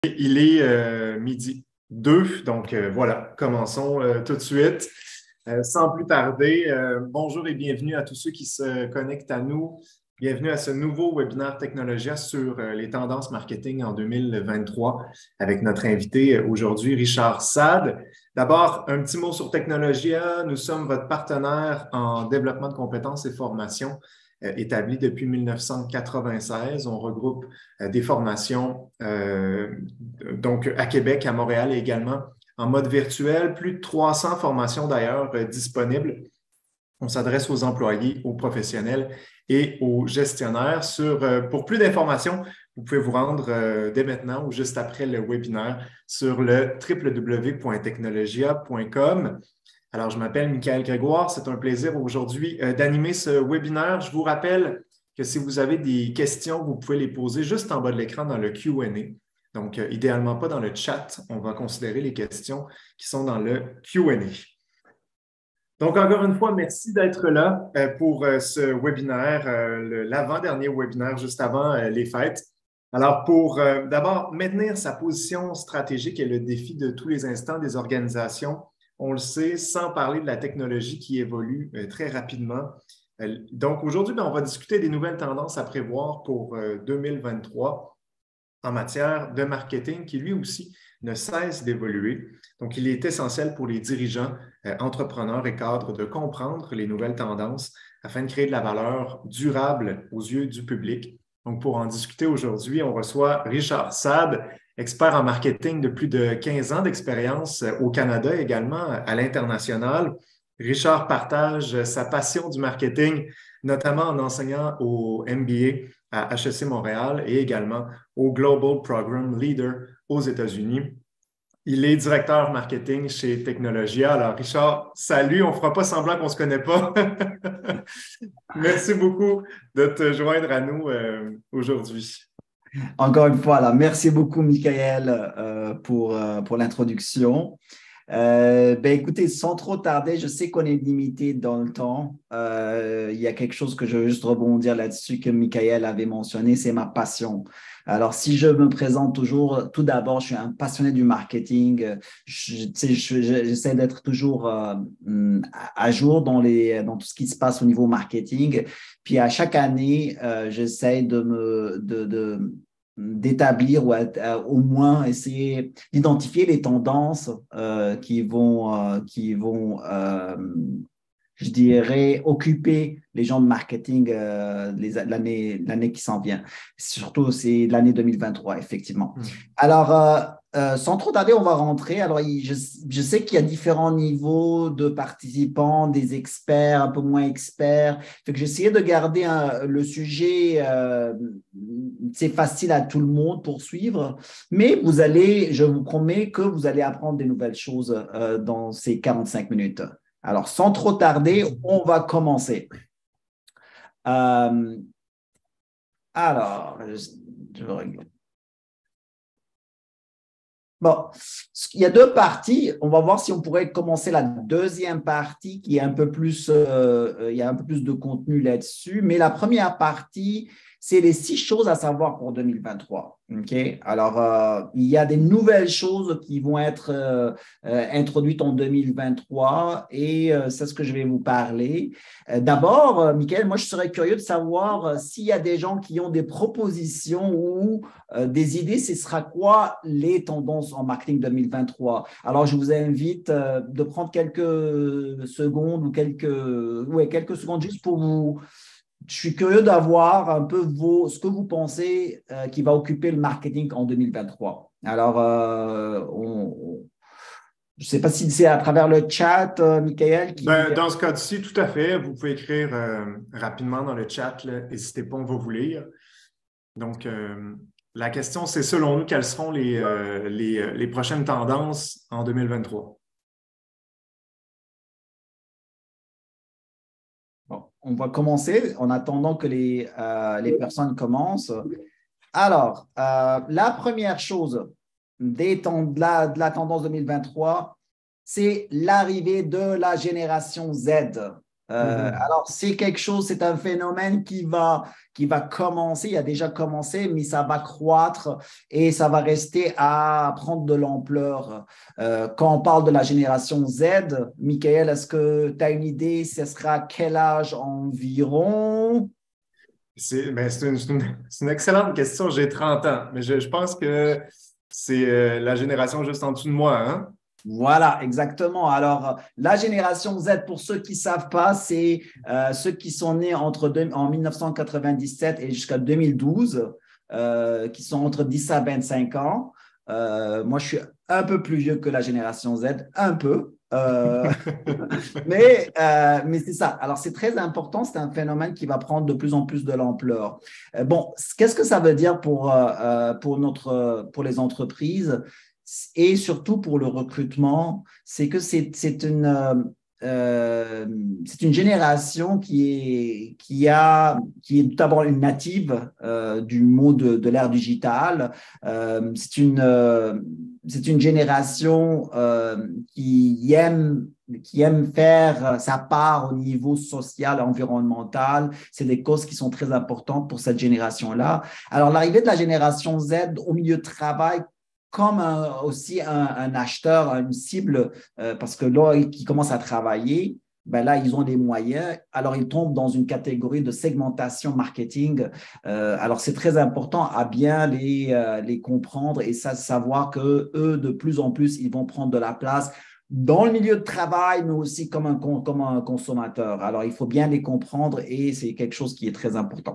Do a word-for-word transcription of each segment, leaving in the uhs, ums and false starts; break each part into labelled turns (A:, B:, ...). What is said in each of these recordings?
A: Il est euh, midi deux, donc euh, voilà, commençons euh, tout de suite. Euh, sans plus tarder, euh, bonjour et bienvenue à tous ceux qui se connectent à nous. Bienvenue à ce nouveau webinaire Technologia sur euh, les tendances marketing en deux mille vingt-trois avec notre invité euh, aujourd'hui, Richard Sade. D'abord, un petit mot sur Technologia. Nous sommes votre partenaire en développement de compétences et formation euh, établi depuis mille neuf cent quatre-vingt-seize. On regroupe euh, des formations euh, donc à Québec, à Montréal et également en mode virtuel. Plus de trois cents formations d'ailleurs euh, disponibles. On s'adresse aux employés, aux professionnels et aux gestionnaires. Sur, euh, pour plus d'informations, vous pouvez vous rendre euh, dès maintenant ou juste après le webinaire sur le w w w point technologia point com. Alors, je m'appelle Michael Grégoire. C'est un plaisir aujourd'hui euh, d'animer ce webinaire. Je vous rappelle que si vous avez des questions, vous pouvez les poser juste en bas de l'écran dans le Q and A. Donc, euh, idéalement pas dans le chat. On va considérer les questions qui sont dans le Q and A. Donc, encore une fois, merci d'être là euh, pour euh, ce webinaire, euh, l'avant-dernier webinaire juste avant euh, les fêtes. Alors, pour euh, d'abord maintenir sa position stratégique est le défi de tous les instants des organisations. On le sait, sans parler de la technologie qui évolue euh, très rapidement. Euh, donc, aujourd'hui, ben, on va discuter des nouvelles tendances à prévoir pour euh, deux mille vingt-trois en matière de marketing qui, lui aussi, ne cesse d'évoluer. Donc, il est essentiel pour les dirigeants, euh, entrepreneurs et cadres de comprendre les nouvelles tendances afin de créer de la valeur durable aux yeux du public. Donc, pour en discuter aujourd'hui, on reçoit Richard Sade, expert en marketing de plus de quinze ans d'expérience au Canada et également à l'international. Richard partage sa passion du marketing, notamment en enseignant au M B A à H E C Montréal et également au Global Program Leader aux États-Unis. Il est directeur marketing chez Technologia. Alors, Richard, salut, on ne fera pas semblant qu'on ne se connaît pas. Merci beaucoup de te joindre à nous euh, aujourd'hui.
B: Encore une fois, là, merci beaucoup, Michael, euh, pour, euh, pour l'introduction. Euh, ben, écoutez, sans trop tarder, je sais qu'on est limité dans le temps. Euh, il y a quelque chose que je veux juste rebondir là-dessus que Michael avait mentionné, c'est ma passion. Alors, si je me présente toujours, tout d'abord, je suis un passionné du marketing. Je, tu sais, je- je- j'essaie d'être toujours euh, à jour dans, les, dans tout ce qui se passe au niveau marketing. Puis à chaque année, euh, j'essaie de me, de, de, d'établir ou à, à, au moins essayer d'identifier les tendances euh, qui vont, euh, qui vont euh, je dirais, occuper les gens de marketing euh, l'année l'année qui s'en vient. Surtout, c'est l'année deux mille vingt-trois, effectivement.
A: Mm.
B: Alors, euh, euh, sans trop tarder, on va rentrer. Alors, je, je sais qu'il y a différents niveaux de participants, des experts, un peu moins experts. Fait que j'ai essayé de garder un, le sujet, euh, c'est facile à tout le monde pour suivre, mais vous allez, je vous promets que vous allez apprendre des nouvelles choses euh, dans ces quarante-cinq minutes. Alors, sans trop tarder, on va commencer. Euh, alors, je, je regarde. Bon, il y a deux parties. On va voir si on pourrait commencer la deuxième partie qui est un peu plus, euh, il y a un peu plus de contenu là-dessus. Mais la première partie, c'est les six choses à savoir pour deux mille vingt-trois. Okay? Alors, euh, il y a des nouvelles choses qui vont être euh, euh, introduites en deux mille vingt-trois et euh, c'est ce que je vais vous parler. Euh, D'abord, euh, Michael, moi, je serais curieux de savoir euh, s'il y a des gens qui ont des propositions ou euh, des idées, ce sera quoi les tendances en marketing deux mille vingt-trois. Alors, je vous invite euh, de prendre quelques secondes ou quelques, ouais, quelques secondes juste pour vous. Je suis curieux d'avoir un peu vos, ce que vous pensez euh, qui va occuper le marketing en deux mille vingt-trois. Alors, euh, on, on, je ne sais pas si c'est à travers le chat, euh, Michael, qui…
A: Ben, dans ce cas-ci, tout à fait. Vous pouvez écrire euh, rapidement dans le chat. N'hésitez pas, on va vous lire. Donc, euh, la question, c'est selon nous, quelles seront les, euh, les, les prochaines tendances en deux mille vingt-trois?
B: Bon, on va commencer en attendant que les, euh, les personnes commencent. Alors, euh, la première chose des de, la, de la tendance deux mille vingt-trois, c'est l'arrivée de la génération Z. Euh,
A: Mhm.
B: alors, c'est quelque chose, c'est un phénomène qui va, qui va commencer, il a déjà commencé, mais ça va croître et ça va rester à prendre de l'ampleur. Euh, quand on parle de la génération Z, Michael, est-ce que tu as une idée, ce sera quel âge environ?
A: C'est ben, c'est une, c'est une- c'est une excellente question. J'ai trente ans, mais je, je pense que c'est euh, la génération juste en dessous de moi, hein?
B: Voilà, exactement. Alors, la génération Z, pour ceux qui ne savent pas, c'est euh, ceux qui sont nés entre deux- en mille neuf cent quatre-vingt-dix-sept et jusqu'à deux mille douze, euh, qui sont entre dix à vingt-cinq ans. Euh, moi, je suis un peu plus vieux que la génération Z, un peu. Euh, mais euh, mais c'est ça. Alors, c'est très important. C'est un phénomène qui va prendre de plus en plus de l'ampleur. Euh, bon, qu'est-ce que ça veut dire pour, euh, euh, pour, notre, pour les entreprises? Et surtout pour le recrutement, c'est que c'est c'est une, euh, euh, c'est une génération qui est, qui a, qui est d'abord une native euh, du monde de, de l'ère digitale. Euh, c'est une, euh, c'est une génération euh, qui aime qui aime faire sa part au niveau social, environnemental. C'est des causes qui sont très importantes pour cette génération-là. Alors, l'arrivée de la génération Z au milieu de travail comme un, aussi un, un, acheteur, une cible, euh, parce que là, qui commencent à travailler, ben là, ils ont les moyens. Alors, ils tombent dans une catégorie de segmentation marketing. Euh, alors, c'est très important à bien les, euh, les comprendre et ça, savoir que eux, de plus en plus, ils vont prendre de la place dans le milieu de travail, mais aussi comme un, comme un consommateur. Alors, il faut bien les comprendre et c'est quelque chose qui est très important.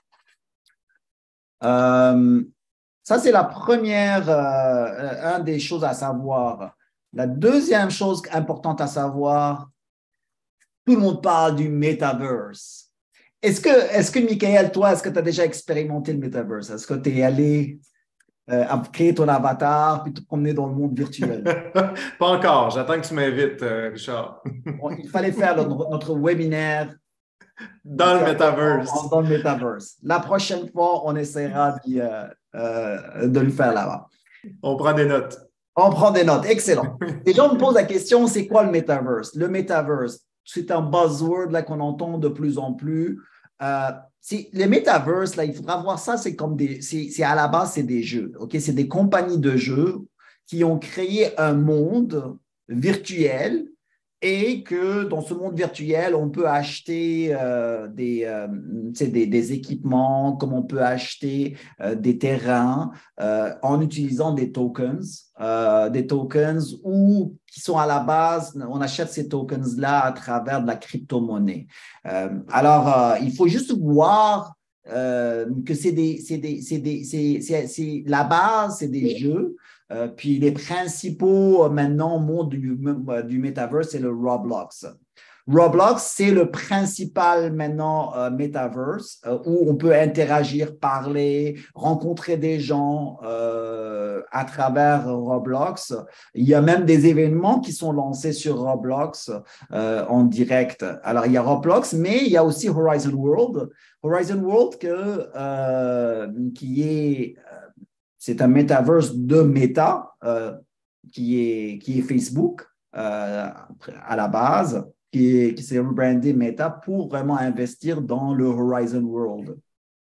B: Euh, Ça, c'est la première, euh, un des choses à savoir. La deuxième chose importante à savoir, tout le monde parle du metaverse. Est-ce que, est-ce que, Michael, toi, est-ce que tu as déjà expérimenté le metaverse? Est-ce que tu es allé euh, créer ton avatar puis te promener dans le monde virtuel?
A: Pas encore. J'attends que tu m'invites, euh, Richard.
B: Bon, il fallait faire notre, notre webinaire
A: Dans le
B: certainement
A: metaverse.
B: dans le metaverse. La prochaine fois, on essaiera d'y, euh, euh, de le faire là-bas.
A: On prend des notes.
B: On prend des notes. Excellent. Les gens me posent la question, c'est quoi le metaverse? Le metaverse, c'est un buzzword là, qu'on entend de plus en plus. Euh, c'est, le metaverse, là, il faudra voir ça, c'est comme des, c'est, c'est à la base, c'est des jeux. OK? C'est des compagnies de jeux qui ont créé un monde virtuel et que dans ce monde virtuel, on peut acheter euh, des, euh, des, des équipements, comme on peut acheter euh, des terrains euh, en utilisant des tokens, euh, des tokens ou qui sont à la base, on achète ces tokens-là à travers de la crypto-monnaie. Euh, alors, euh, il faut juste voir euh, que c'est des, c'est des, c'est des, c'est, c'est, c'est, la base, c'est des jeux. Euh, puis les principaux euh, maintenant mondes du, euh, du metaverse, c'est le Roblox. Roblox, c'est le principal maintenant euh, metaverse euh, où on peut interagir, parler, rencontrer des gens euh, à travers Roblox. Il y a même des événements qui sont lancés sur Roblox euh, en direct. Alors, il y a Roblox, mais il y a aussi Horizon World. Horizon World que, euh, qui est c'est un metaverse de Meta euh, qui, est, qui est Facebook euh, à la base, qui, est, qui s'est rebrandé Meta pour vraiment investir dans le Horizon World.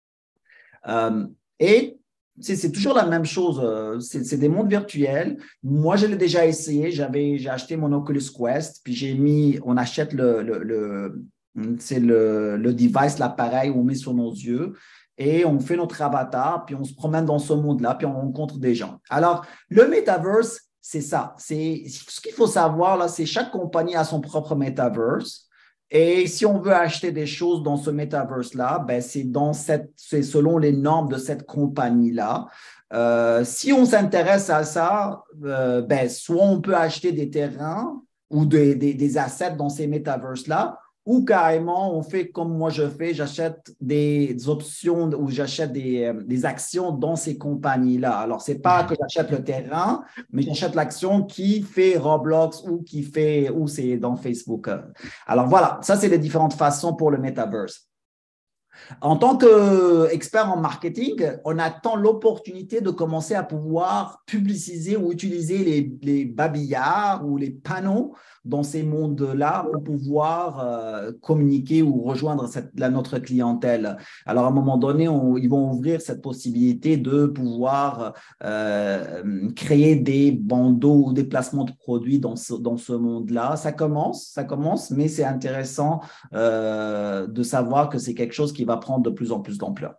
B: Euh, et c'est toujours la même chose. C'est des mondes virtuels. Moi, je l'ai déjà essayé. J'avais, j'ai acheté mon Oculus Quest, puis j'ai mis, on achète le, le, le c'est le, le device, l'appareil, on met sur nos yeux et on fait notre avatar, puis on se promène dans ce monde-là, puis on rencontre des gens. Alors, le metaverse, c'est ça. C'est ce qu'il faut savoir là, c'est chaque compagnie a son propre metaverse. Et si on veut acheter des choses dans ce metaverse-là, ben c'est dans cette, c'est selon les normes de cette compagnie-là. Euh, si on s'intéresse à ça, euh, ben soit on peut acheter des terrains ou des, des, des assets dans ces metaverses-là, ou carrément on fait comme moi je fais, j'achète des options ou j'achète des, des actions dans ces compagnies-là. Alors, ce n'est pas que j'achète le terrain, mais j'achète l'action qui fait Roblox ou qui fait, ou c'est dans Facebook. Alors voilà, ça c'est les différentes façons pour le metaverse. En tant qu'expert en marketing, on attend l'opportunité de commencer à pouvoir publiciser ou utiliser les, les babillards ou les panneaux dans ces mondes-là pour pouvoir euh, communiquer ou rejoindre cette, la, notre clientèle. Alors, à un moment donné, on, ils vont ouvrir cette possibilité de pouvoir euh, créer des bandeaux ou des placements de produits dans ce, dans ce monde-là. Ça commence, ça commence, mais c'est intéressant euh, de savoir que c'est quelque chose qui va prendre de plus en plus d'ampleur.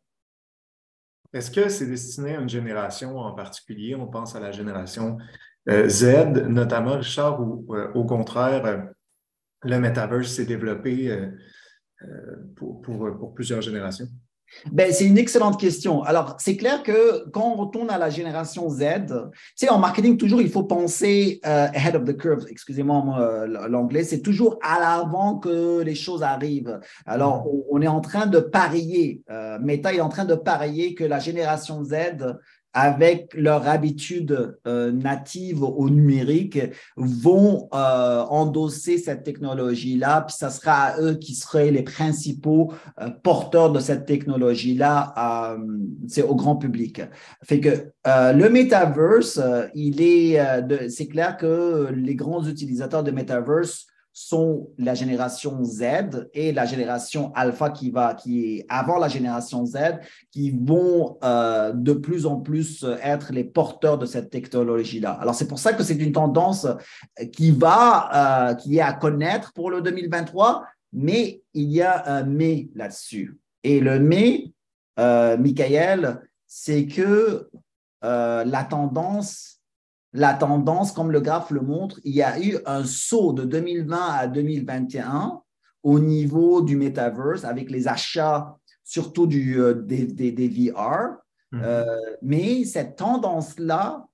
A: Est-ce que c'est destiné à une génération en particulier? On pense à la génération euh, Z, notamment, Richard, ou euh, au contraire, euh, le metaverse s'est développé euh, euh, pour, pour, pour plusieurs générations?
B: Ben, c'est une excellente question. Alors, c'est clair que quand on retourne à la génération Z, tu sais, en marketing, toujours, il faut penser euh, ahead of the curve. Excusez-moi euh, l'anglais, c'est toujours à l'avant que les choses arrivent. Alors,
A: Mm-hmm.
B: on est en train de parier, euh, Meta est en train de parier que la génération Z, avec leur habitude euh, native au numérique, vont euh, endosser cette technologie-là, puis ça sera à eux qui seraient les principaux euh, porteurs de cette technologie-là euh, c'est au grand public. Fait que euh, le metaverse, euh, il est, euh, de, c'est clair que les grands utilisateurs de metaverse sont la génération Z et la génération alpha qui va, qui est avant la génération Z, qui vont euh, de plus en plus être les porteurs de cette technologie-là. Alors c'est pour ça que c'est une tendance qui va, euh, qui est à connaître pour le deux mille vingt-trois, mais il y a un mais là-dessus. Et le mais, euh, Michael, c'est que euh, la tendance la tendance, comme le graphe le montre, il y a eu un saut de deux mille vingt à deux mille vingt et un au niveau du metaverse avec les achats, surtout du, euh, des, des, des V R. Euh,
A: Mm-hmm.
B: mais cette tendance-là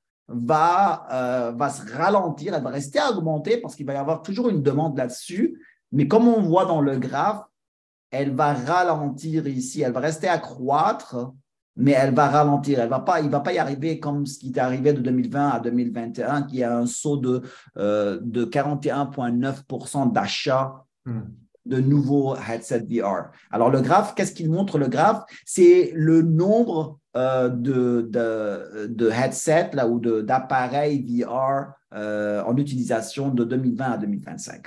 B: va, euh, va se ralentir, elle va rester augmentée parce qu'il va y avoir toujours une demande là-dessus. Mais comme on voit dans le graphe, elle va ralentir ici, elle va rester à croître, mais elle va ralentir. Elle va pas, il ne va pas y arriver comme ce qui est arrivé de deux mille vingt à deux mille vingt et un, qui a un saut de, euh, de quarante et un virgule neuf pour cent d'achats
A: Mm.
B: de nouveaux headsets V R. Alors, le graphe, qu'est-ce qu'il montre, le graphe? C'est le nombre euh, de, de, de headsets là, ou d'appareils V R euh, en utilisation de deux mille vingt à deux mille vingt-cinq.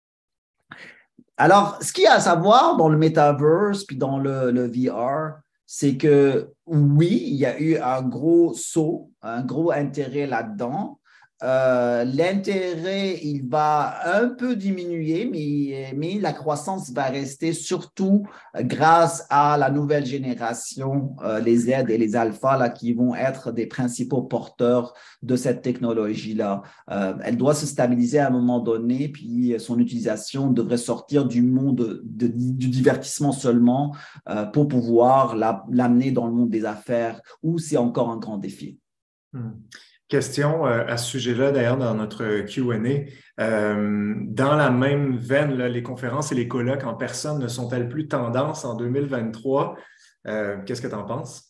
B: Alors, ce qu'il y a à savoir dans le metaverse puis dans le, le V R, c'est que oui, il y a eu un gros saut, un gros intérêt là-dedans. Euh, l'intérêt, il va un peu diminuer, mais, mais la croissance va rester surtout grâce à la nouvelle génération, euh, les Z et les alphas, là, qui vont être des principaux porteurs de cette technologie-là. Euh, elle doit se stabiliser à un moment donné, puis son utilisation devrait sortir du monde de, de, du divertissement seulement euh, pour pouvoir la, l'amener dans le monde des affaires, où c'est encore un grand défi.
A: Mm. Question euh, à ce sujet-là, d'ailleurs, dans notre Q and A. Euh, dans la même veine, là, les conférences et les colloques en personne ne sont-elles plus tendance en deux mille vingt-trois? Euh, qu'est-ce que tu en penses?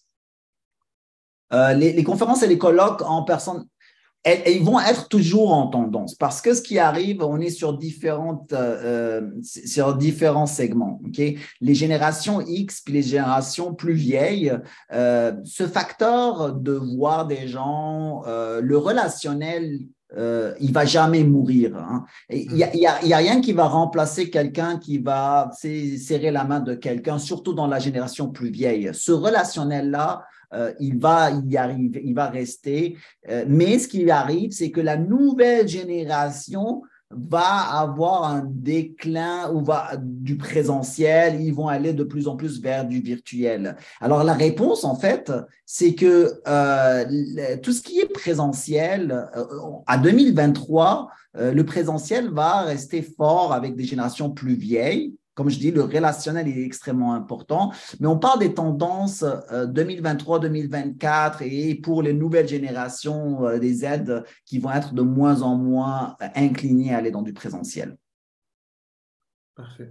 B: Euh, les, les conférences et les colloques en personne, elles, elles vont être toujours en tendance parce que ce qui arrive, on est sur, différentes, euh, sur différents segments. Okay? Les générations X puis les générations plus vieilles, euh, ce facteur de voir des gens, euh, le relationnel, euh, il va jamais mourir. Hein. Il n'y a, y a, y a rien qui va remplacer quelqu'un qui va serrer la main de quelqu'un, surtout dans la génération plus vieille. Ce relationnel-là, euh, il va y arriver, il va rester. Euh, mais ce qui arrive, c'est que la nouvelle génération va avoir un déclin ou va du présentiel, ils vont aller de plus en plus vers du virtuel. Alors la réponse, en fait, c'est que euh, tout ce qui est présentiel, euh, à deux mille vingt-trois, euh, le présentiel va rester fort avec des générations plus vieilles. Comme je dis, le relationnel est extrêmement important, mais on parle des tendances euh, deux mille vingt-trois deux mille vingt-quatre et pour les nouvelles générations euh, des Z qui vont être de moins en moins inclinées à aller dans du présentiel.
A: Parfait.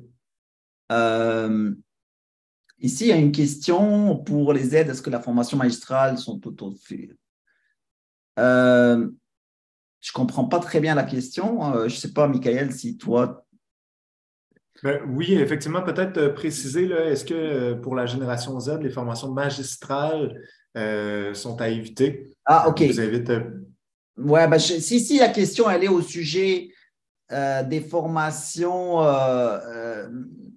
B: Euh, ici, il y a une question pour les Z. Est-ce que la formation magistrale sont auto-faits? Euh, je ne comprends pas très bien la question. Euh, je ne sais pas, Michael, si toi…
A: Ben, oui, effectivement, peut-être euh, préciser, là, est-ce que euh, pour la génération Z, les formations magistrales euh, sont à éviter?
B: Ah,
A: Euh,
B: OK.
A: on vous invite. euh,
B: Ouais, ben, je- si, si la question, elle est au sujet euh, des formations euh, euh,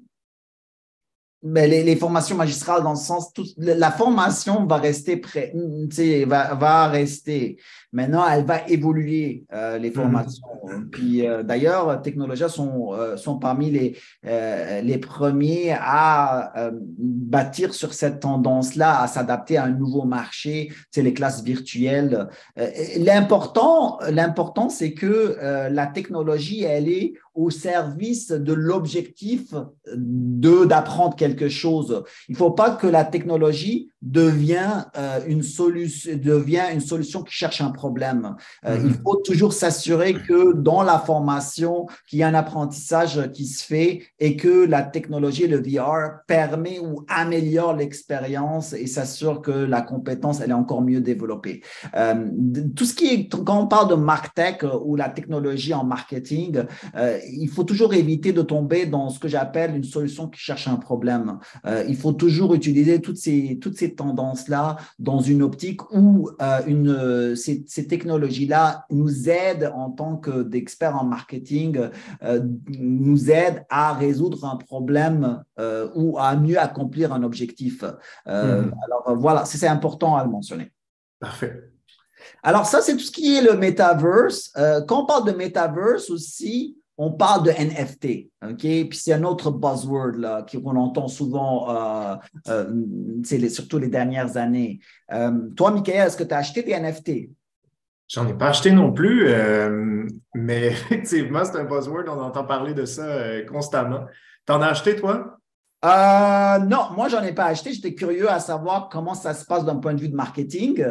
B: ben, les, les formations magistrales, dans le sens, tout, la formation va rester prêt, tu sais, va, va rester. Maintenant, elle va évoluer, euh, les
A: mhm.
B: formations. Puis euh, d'ailleurs, Technologia sont, euh, sont parmi les, euh, les premiers à euh, bâtir sur cette tendance-là, à s'adapter à un nouveau marché, c'est les classes virtuelles. Euh, l'important, l'important, c'est que euh, la technologie, elle est au service de l'objectif de d'apprendre quelque chose. Il ne faut pas que la technologie devienne euh, une solution, devient une solution qui cherche un problème. Euh, il
A: Mhm.
B: faut toujours s'assurer que dans la formation, qu'il y a un apprentissage qui se fait et que la technologie, le V R, permet ou améliore l'expérience et s'assure que la compétence, elle est encore mieux développée. Euh, tout ce qui est, quand on parle de MarTech euh, ou la technologie en marketing, euh, il faut toujours éviter de tomber dans ce que j'appelle une solution qui cherche un problème. Euh, il faut toujours utiliser toutes ces, toutes ces tendances-là dans une optique où euh, une, euh, ces, ces technologies-là nous aident en tant qu'experts en marketing, euh, nous aident à résoudre un problème euh, ou à mieux accomplir un objectif. Euh,
A: Mhm.
B: alors voilà, c'est important à le mentionner.
A: Parfait.
B: Alors, ça, c'est tout ce qui est le metaverse. Euh, quand on parle de metaverse aussi, on parle de N F T, OK? Puis c'est un autre buzzword là, qu'on entend souvent, euh, euh, les, surtout les dernières années. Euh, toi, Michael, est-ce que tu as acheté des N F T?
A: J'en ai pas acheté non plus, euh, mais effectivement, c'est un buzzword, on entend parler de ça euh, constamment. T'en as acheté, toi?
B: Euh, non, moi, j'en ai pas acheté. J'étais curieux à savoir comment ça se passe d'un point de vue de marketing.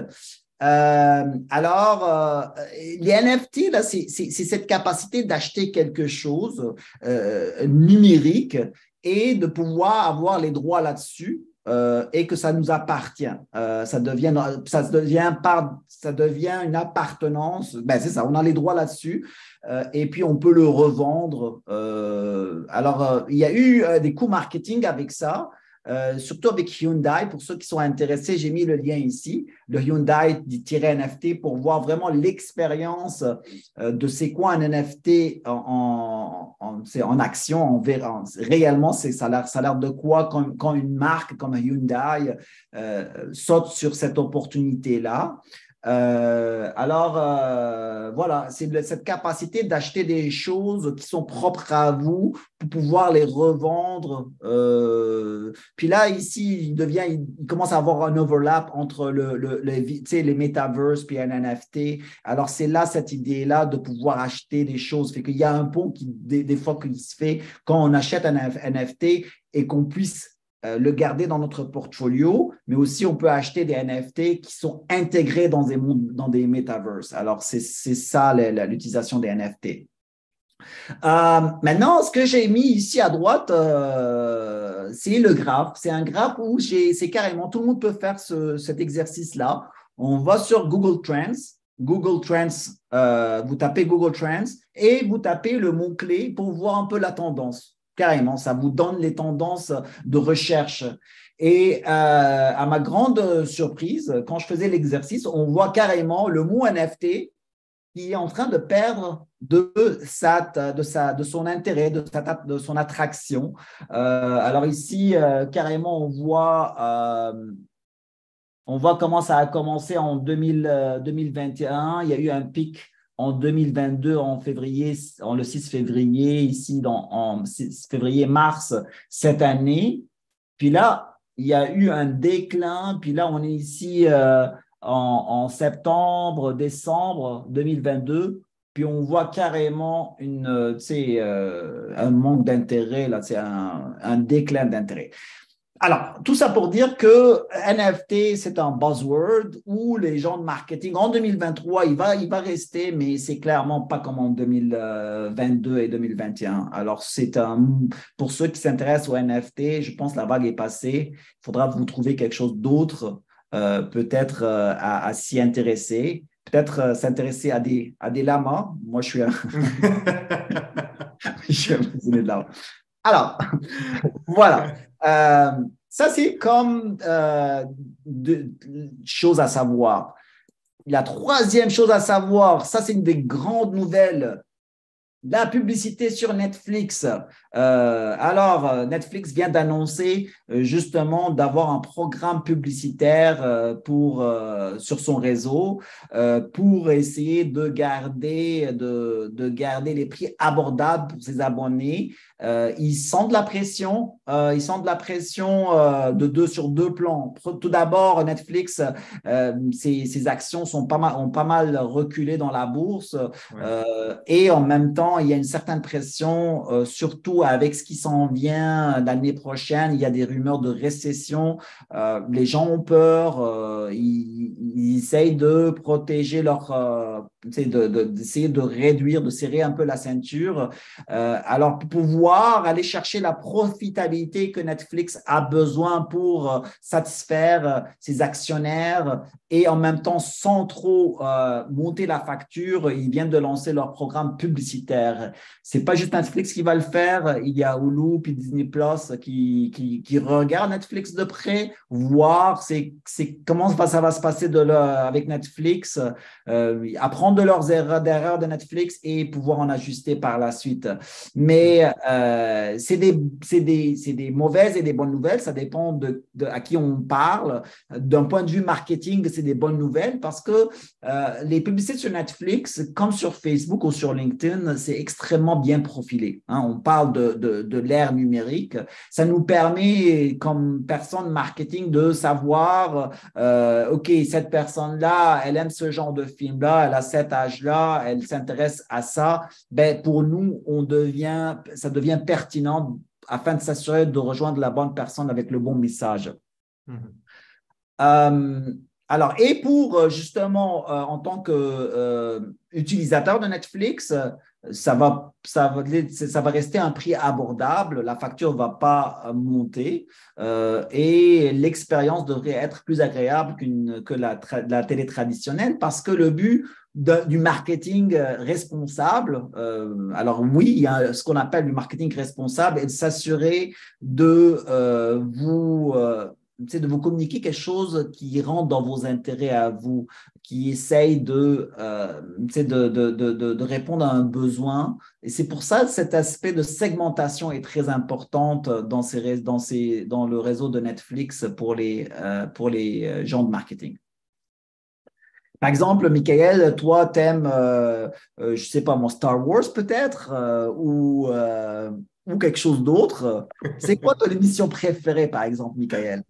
B: Euh, alors, euh, les N F T, là, c'est cette capacité d'acheter quelque chose euh, numérique et de pouvoir avoir les droits là-dessus euh, et que ça nous appartient. Euh, ça devient, ça devient par, ça devient une appartenance. Ben, c'est ça, on a les droits là-dessus euh, et puis on peut le revendre. Euh, alors, euh, il y a eu euh, des coûts marketing avec ça. Euh, surtout avec Hyundai, pour ceux qui sont intéressés, j'ai mis le lien ici, le Hyundai-N F T pour voir vraiment l'expérience euh, de c'est quoi un N F T en, en, en, en action, en, en, réellement, ça a l'air de quoi quand, quand, une marque comme Hyundai euh, saute sur cette opportunité-là. Euh, alors, euh, voilà, c'est cette capacité d'acheter des choses qui sont propres à vous pour pouvoir les revendre. Euh, puis là, ici, il devient, il commence à avoir un overlap entre le, le, les, les metaverse puis un N F T. Alors, c'est là cette idée-là de pouvoir acheter des choses. Fait qu'il y a un pont qui, des, des fois, qui se fait quand on achète un N F T et qu'on puisse euh, le garder dans notre portfolio, mais aussi on peut acheter des N F T qui sont intégrés dans des mondes, dans des metaverses. Alors, c'est ça l'utilisation des N F T. Euh, maintenant, ce que j'ai mis ici à droite, euh, c'est le graphe. C'est un graphe où c'est carrément, tout le monde peut faire ce, cet exercice-là. On va sur Google Trends. Google Trends, euh, vous tapez Google Trends et vous tapez le mot-clé pour voir un peu la tendance. Carrément, ça vous donne les tendances de recherche. Et euh, à ma grande surprise, quand je faisais l'exercice, on voit carrément le mot N F T qui est en train de perdre de, sa, de, sa, de son intérêt, de, sa, de son attraction. Euh, alors ici, euh, carrément, on voit, euh, on voit comment ça a commencé en deux mille, euh, deux mille vingt et un. Il y a eu un pic en deux mille vingt-deux, en février, en le six février, ici, dans, en février-mars cette année. Puis là, il y a eu un déclin. Puis là, on est ici euh, en, en septembre, décembre deux mille vingt-deux. Puis on voit carrément une, euh, euh, un manque d'intérêt, là, un, un déclin d'intérêt. Alors, tout ça pour dire que N F T, c'est un buzzword où les gens de marketing, en deux mille vingt-trois, il va, il va rester, mais c'est clairement pas comme en deux mille vingt-deux et deux mille vingt et un. Alors, c'est un, pour ceux qui s'intéressent au N F T, je pense que la vague est passée. Il faudra vous trouver quelque chose d'autre, euh, peut-être euh, à, à s'y intéresser, peut-être euh, s'intéresser à des, à des lamas. Moi, je suis un, je suis un passionné de lamas. Alors, voilà. Euh, ça, c'est comme euh, de, chose à savoir. La troisième chose à savoir, ça, c'est une des grandes nouvelles. La publicité sur Netflix. Euh, alors, Netflix vient d'annoncer euh, justement d'avoir un programme publicitaire euh, pour, euh, sur son réseau euh, pour essayer de garder, de, de garder les prix abordables pour ses abonnés. Euh, ils sentent la pression. Euh, ils sentent la pression euh, de deux sur deux plans. Tout d'abord, Netflix, euh, ses, ses actions sont pas mal, ont pas mal reculé dans la bourse.
A: Ouais.
B: Euh, et en même temps, il y a une certaine pression, euh, surtout avec ce qui s'en vient l'année prochaine. Il y a des rumeurs de récession. Euh, les gens ont peur. Euh, ils, ils essayent de protéger leur, euh, de, de, d'essayer de réduire, de serrer un peu la ceinture. Euh, alors, pour pouvoir aller chercher la profitabilité que Netflix a besoin pour euh, satisfaire euh, ses actionnaires et en même temps, sans trop euh, monter la facture, ils viennent de lancer leur programme publicitaire. C'est pas juste Netflix qui va le faire. Il y a Hulu puis Disney Plus qui, qui, qui regardent Netflix de près, voir c'est, c'est, comment ça va se passer de leur, avec Netflix, euh, apprendre de leurs erreurs, d'erreurs de Netflix et pouvoir en ajuster par la suite. Mais euh, c'est, des, c'est, des, c'est des mauvaises et des bonnes nouvelles. Ça dépend de, de à qui on parle. D'un point de vue marketing, c'est des bonnes nouvelles parce que euh, les publicités sur Netflix, comme sur Facebook ou sur LinkedIn, c'est extrêmement bien profilé. Hein. On parle de, de, de l'ère numérique. Ça nous permet, comme personne marketing, de savoir, euh, OK, cette personne-là, elle aime ce genre de film-là, elle a cet âge-là, elle s'intéresse à ça. Ben, pour nous, on devient, ça devient pertinent afin de s'assurer de rejoindre la bonne personne avec le bon message. Mm-hmm. Euh, alors, et pour justement, euh, en tant qu'utilisateur euh, de Netflix, ça va, ça, va, ça va rester un prix abordable, la facture ne va pas monter euh, et l'expérience devrait être plus agréable qu'une, que la, la télé traditionnelle parce que le but de, du marketing responsable, euh, alors oui, il y a ce qu'on appelle le marketing responsable et de s'assurer de euh, vous… Euh, c'est de vous communiquer quelque chose qui rentre dans vos intérêts à vous, qui essaye de, euh, de, de, de, de répondre à un besoin. Et c'est pour ça que cet aspect de segmentation est très important dans, ces, dans, ces, dans le réseau de Netflix pour les, euh, pour les gens de marketing. Par exemple, Michael, toi, t'aimes, euh, euh, je ne sais pas, mon Star Wars peut-être, euh, ou… Euh, ou quelque chose d'autre. C'est quoi ton émission préférée, par exemple, Michael?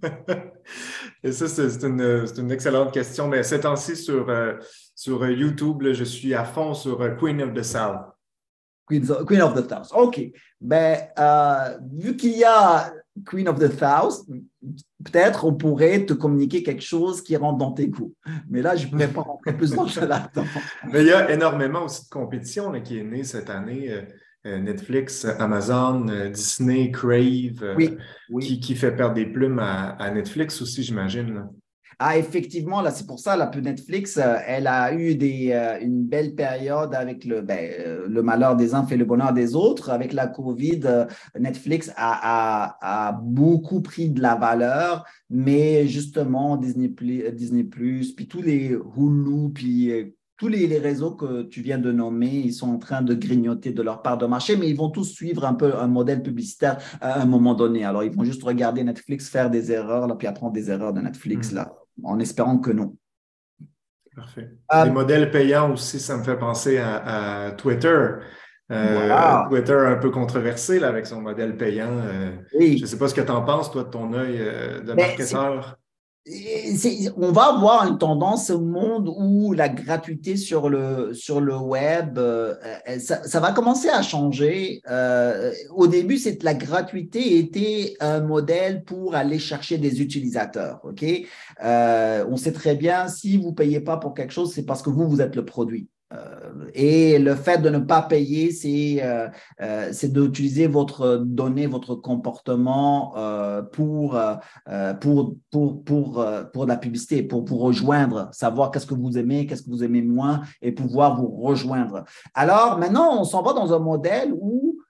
A: Et ça, c'est, c'est, une, c'est une excellente question. Mais ces temps-ci, sur, euh, sur YouTube, là, je suis à fond sur euh, Queen of the South.
B: Queen of, Queen of the South. OK. Ben, euh, vu qu'il y a Queen of the South, peut-être on pourrait te communiquer quelque chose qui rentre dans tes goûts. Mais là, je ne pourrais pas rentrer plus dans le là-dedans.
A: Mais il y a énormément aussi de compétition là, qui est née cette année. Euh, Netflix, Amazon, Disney, Crave, euh,
B: oui, oui.
A: Qui, qui fait perdre des plumes à, à Netflix aussi, j'imagine. Là.
B: Ah, effectivement, là, c'est pour ça, la Netflix, euh, elle a eu des, euh, une belle période avec le, ben, euh, le malheur des uns fait le bonheur des autres. Avec la COVID, euh, Netflix a, a, a beaucoup pris de la valeur, mais justement, Disney+, Disney+, puis tous les Hulu, puis euh, tous les, les réseaux que tu viens de nommer, ils sont en train de grignoter de leur part de marché, mais ils vont tous suivre un peu un modèle publicitaire à un moment donné. Alors, ils vont juste regarder Netflix faire des erreurs, là, puis apprendre des erreurs de Netflix, mmh. là, en espérant que non.
A: Parfait. Euh, les modèles payants aussi, ça me fait penser à, à Twitter. Euh, voilà. Twitter un peu controversé là, avec son modèle payant. Euh, oui. Je ne sais pas ce que tu en penses, toi, de ton œil euh, de Mais marketeur.
B: C'est, on va avoir une tendance au monde où la gratuité sur le, sur le web, euh, ça, ça va commencer à changer. Euh, au début, c'est, la gratuité était un modèle pour aller chercher des utilisateurs. Okay? Euh, on sait très bien, si vous ne payez pas pour quelque chose, c'est parce que vous, vous êtes le produit. Euh, et le fait de ne pas payer, c'est, euh, euh, c'est d'utiliser votre donnée, votre comportement euh, pour, euh, pour, pour, pour, euh, pour la publicité, pour vous rejoindre, savoir qu'est-ce que vous aimez, qu'est-ce que vous aimez moins et pouvoir vous rejoindre. Alors maintenant, on s'en va dans un modèle où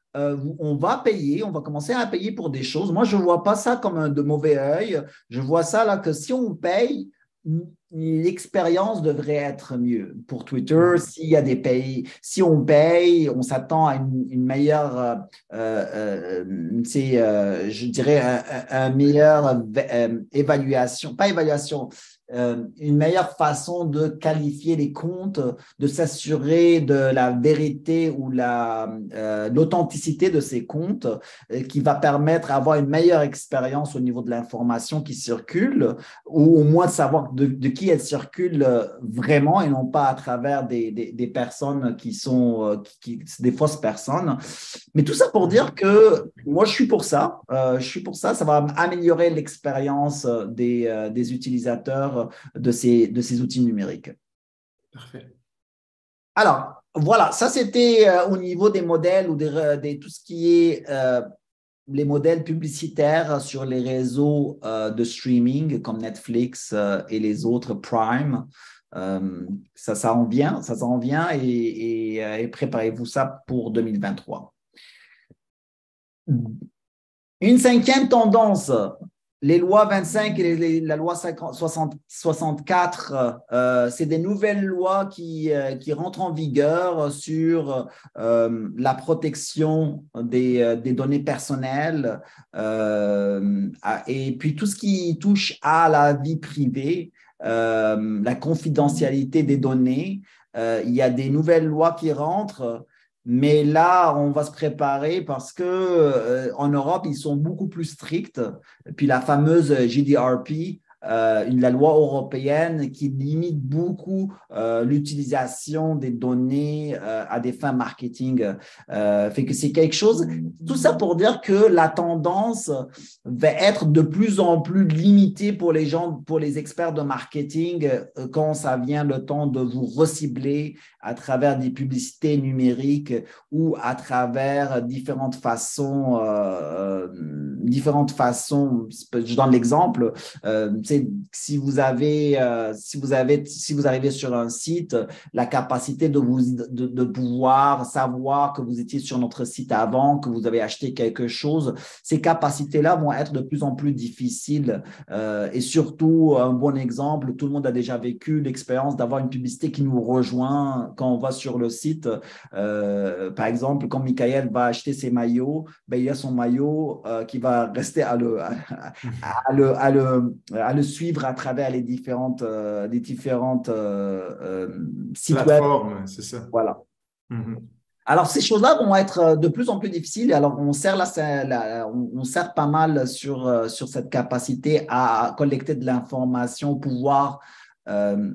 B: euh, on va payer, on va commencer à payer pour des choses. Moi, je ne vois pas ça comme un de mauvais œil. Je vois ça là que si on paye, l'expérience devrait être mieux. Pour Twitter, s'il y a des pays, si on paye, on s'attend à une, une meilleure, euh, euh, c'est, euh, je dirais, un, un meilleure euh, évaluation, pas évaluation, euh, une meilleure façon de qualifier les comptes, de s'assurer de la vérité ou la, euh, l'authenticité de ces comptes, euh, qui va permettre d'avoir une meilleure expérience au niveau de l'information qui circule, ou au moins de savoir de, de qui elle circule vraiment et non pas à travers des, des, des personnes qui sont qui, qui, des fausses personnes. Mais tout ça pour dire que moi, je suis pour ça. Euh, je suis pour ça. Ça va améliorer l'expérience des, euh, des utilisateurs de ces, de ces outils numériques.
A: Parfait.
B: Alors, voilà, ça c'était euh, au niveau des modèles ou des, des, tout ce qui est euh, les modèles publicitaires sur les réseaux euh, de streaming comme Netflix euh, et les autres Prime. Euh, ça, ça en vient, ça en vient et, et, et préparez-vous ça pour deux mille vingt-trois. Une cinquième tendance, les lois vingt-cinq et les, la loi soixante, soixante-quatre, euh, c'est des nouvelles lois qui, euh, qui rentrent en vigueur sur euh, la protection des, des données personnelles euh, et puis tout ce qui touche à la vie privée, euh, la confidentialité des données. Euh, il y a des nouvelles lois qui rentrent. Mais là, on va se préparer parce que euh, en Europe, ils sont beaucoup plus stricts. Et puis la fameuse G D R P, euh, une, la loi européenne qui limite beaucoup euh, l'utilisation des données euh, à des fins marketing. Euh, fait que c'est quelque chose, tout ça pour dire que la tendance va être de plus en plus limitée pour les gens, pour les experts de marketing euh, quand ça vient le temps de vous recibler à travers des publicités numériques ou à travers différentes façons, euh, différentes façons. Je donne l'exemple. Euh, si vous avez, euh, si vous avez, si vous arrivez sur un site, la capacité de vous, de, de pouvoir savoir que vous étiez sur notre site avant, que vous avez acheté quelque chose, ces capacités-là vont être de plus en plus difficiles. Euh, et surtout, un bon exemple, tout le monde a déjà vécu l'expérience d'avoir une publicité qui nous rejoint quand on va sur le site. Euh, par exemple, quand Michael va acheter ses maillots, ben, il y a son maillot euh, qui va rester à le, à, à le, à le, à le suivre à travers les différentes, euh, les différentes euh, euh, sites
A: plateformes,
B: web.
A: c'est ça.
B: Voilà.
A: Mm-hmm.
B: Alors, ces choses-là vont être de plus en plus difficiles. Alors, on sert, là, là, on sert pas mal sur, sur cette capacité à collecter de l'information, pouvoir euh,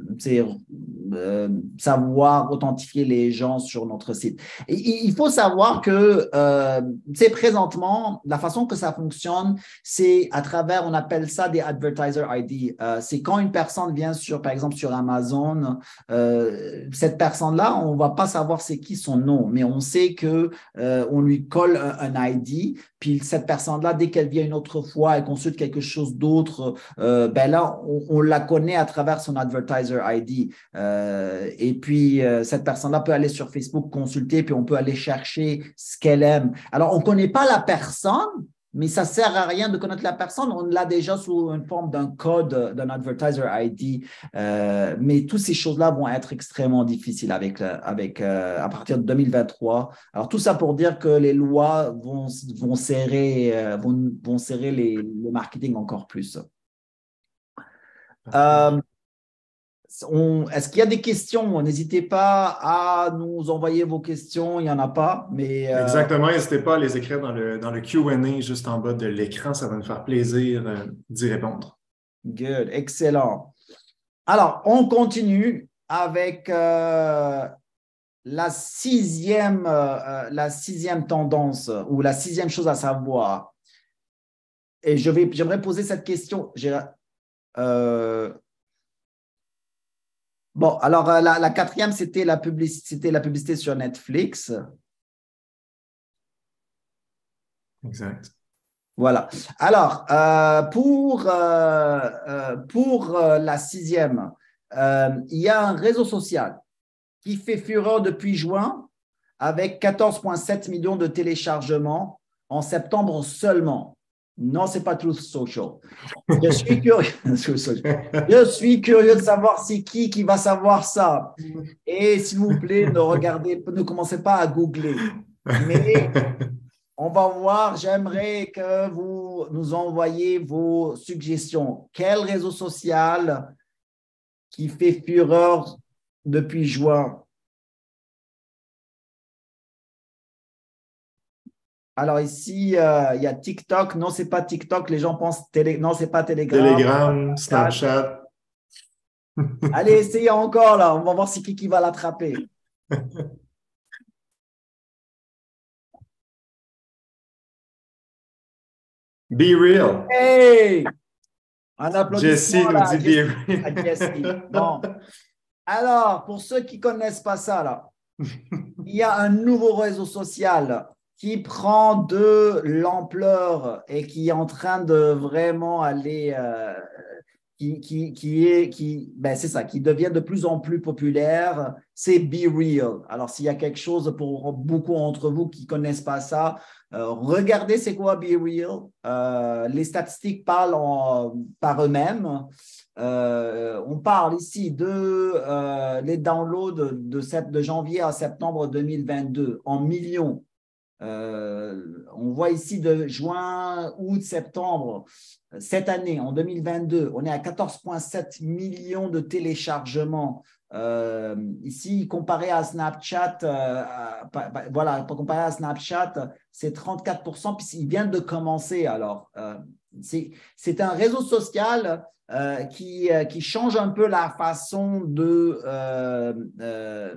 B: euh, savoir authentifier les gens sur notre site. Et, il faut savoir que euh, présentement, la façon que ça fonctionne, c'est à travers, on appelle ça des advertiser I D. Euh, c'est quand une personne vient sur, par exemple, sur Amazon, euh, cette personne-là, on ne va pas savoir c'est qui son nom, mais on sait que euh, on lui colle un, un I D, puis cette personne-là, dès qu'elle vient une autre fois et consulte quelque chose d'autre, euh, ben là, on, on la connaît à travers son advertiser I D. Euh, et puis, euh, cette personne-là peut aller sur Facebook consulter, puis on peut aller chercher ce qu'elle aime. Alors, on ne connaît pas la personne, mais ça ne sert à rien de connaître la personne. On l'a déjà sous une forme d'un code, d'un advertiser I D. Euh, mais toutes ces choses-là vont être extrêmement difficiles avec, avec, euh, à partir de deux mille vingt-trois. Alors, tout ça pour dire que les lois vont, vont serrer, euh, vont, vont serrer les, le marketing encore plus. Euh, on, est-ce qu'il y a des questions? N'hésitez pas à nous envoyer vos questions. Il n'y en a pas, mais… Euh...
A: Exactement. N'hésitez pas à les écrire dans le, dans le Q and A juste en bas de l'écran. Ça va nous faire plaisir euh, d'y répondre.
B: Good. Excellent. Alors, on continue avec euh, la, sixième, euh, la sixième tendance ou la sixième chose à savoir. Et je vais, j'aimerais poser cette question. J'ai… Euh, Bon, alors la, la quatrième, c'était la publicité, c'était la publicité sur Netflix.
A: Exact.
B: Voilà. Alors, euh, pour, euh, euh, pour euh, la sixième, euh, il y a un réseau social qui fait fureur depuis juin avec quatorze virgule sept millions de téléchargements en septembre seulement. Non, ce n'est pas Truth Social. Je suis curieux, je suis curieux de savoir c'est qui qui va savoir ça. Et s'il vous plaît, ne regardez, ne commencez pas à googler. Mais on va voir, j'aimerais que vous nous envoyiez vos suggestions. Quel réseau social qui fait fureur depuis juin? Alors ici, euh, il y a TikTok. Non, ce n'est pas TikTok. Les gens pensent télé... Non, ce n'est pas Telegram.
A: Telegram, Snapchat.
B: Allez, essayez encore là. On va voir si qui, qui va l'attraper.
A: Be real.
B: Hey! Un applaudissement
A: Jessie nous
B: là,
A: dit
B: Jessie,
A: be real.
B: à Jessie. Bon. Alors, pour ceux qui ne connaissent pas ça, là, il y a un nouveau réseau social qui prend de l'ampleur et qui est en train de vraiment aller, euh, qui, qui, qui est, qui, ben c'est ça, qui devient de plus en plus populaire, c'est Be Real. Alors, s'il y a quelque chose pour beaucoup d'entre vous qui ne connaissent pas ça, euh, regardez c'est quoi Be Real. Euh, les statistiques parlent en, par eux-mêmes. Euh, on parle ici de euh, les downloads de, de, de janvier à septembre deux mille vingt-deux en millions. Euh, on voit ici de juin, août, septembre, cette année, en deux mille vingt-deux, on est à quatorze virgule sept millions de téléchargements. Euh, ici, comparé à Snapchat, euh, voilà, comparé à Snapchat, c'est trente-quatre pour cent, puis il vient de commencer. Alors, euh, c'est un réseau social euh, qui, euh, qui change un peu la façon de, euh, euh,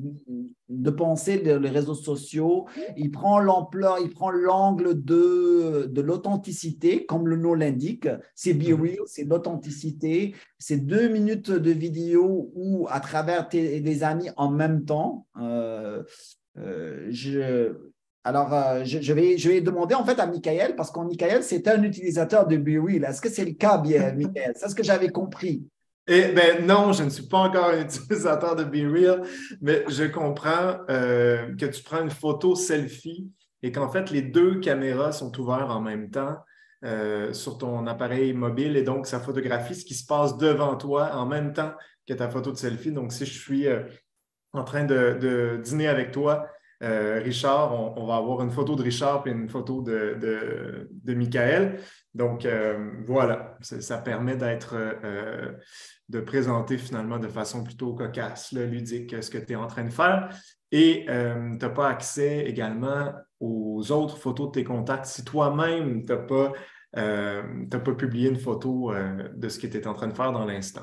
B: de penser les réseaux sociaux. Il prend l'ampleur, il prend l'angle de, de l'authenticité, comme le nom l'indique. C'est Be Real, c'est l'authenticité. C'est deux minutes de vidéo ou à travers tes, des amis en même temps. Euh, euh, je, alors, euh, je, je, vais, je vais demander en fait à Michael, parce que Michael, c'est un utilisateur de Be Real. Est-ce que c'est le cas, bien, Michael? C'est ce que j'avais compris.
A: Eh ben non, je ne suis pas encore un utilisateur de Be Real, mais je comprends euh, que tu prends une photo selfie et qu'en fait, les deux caméras sont ouvertes en même temps euh, sur ton appareil mobile et donc ça photographie ce qui se passe devant toi en même temps que ta photo de selfie. Donc, si je suis euh, en train de, de dîner avec toi, euh, Richard, on, on va avoir une photo de Richard et une photo de, de, de Michael. Donc, euh, voilà, ça, ça permet d'être, euh, de présenter finalement de façon plutôt cocasse, là, ludique, ce que tu es en train de faire. Et euh, tu n'as pas accès également aux autres photos de tes contacts. Si toi-même, tu n'as pas, euh, t'as pas publié une photo euh, de ce que tu es en train de faire dans l'instant.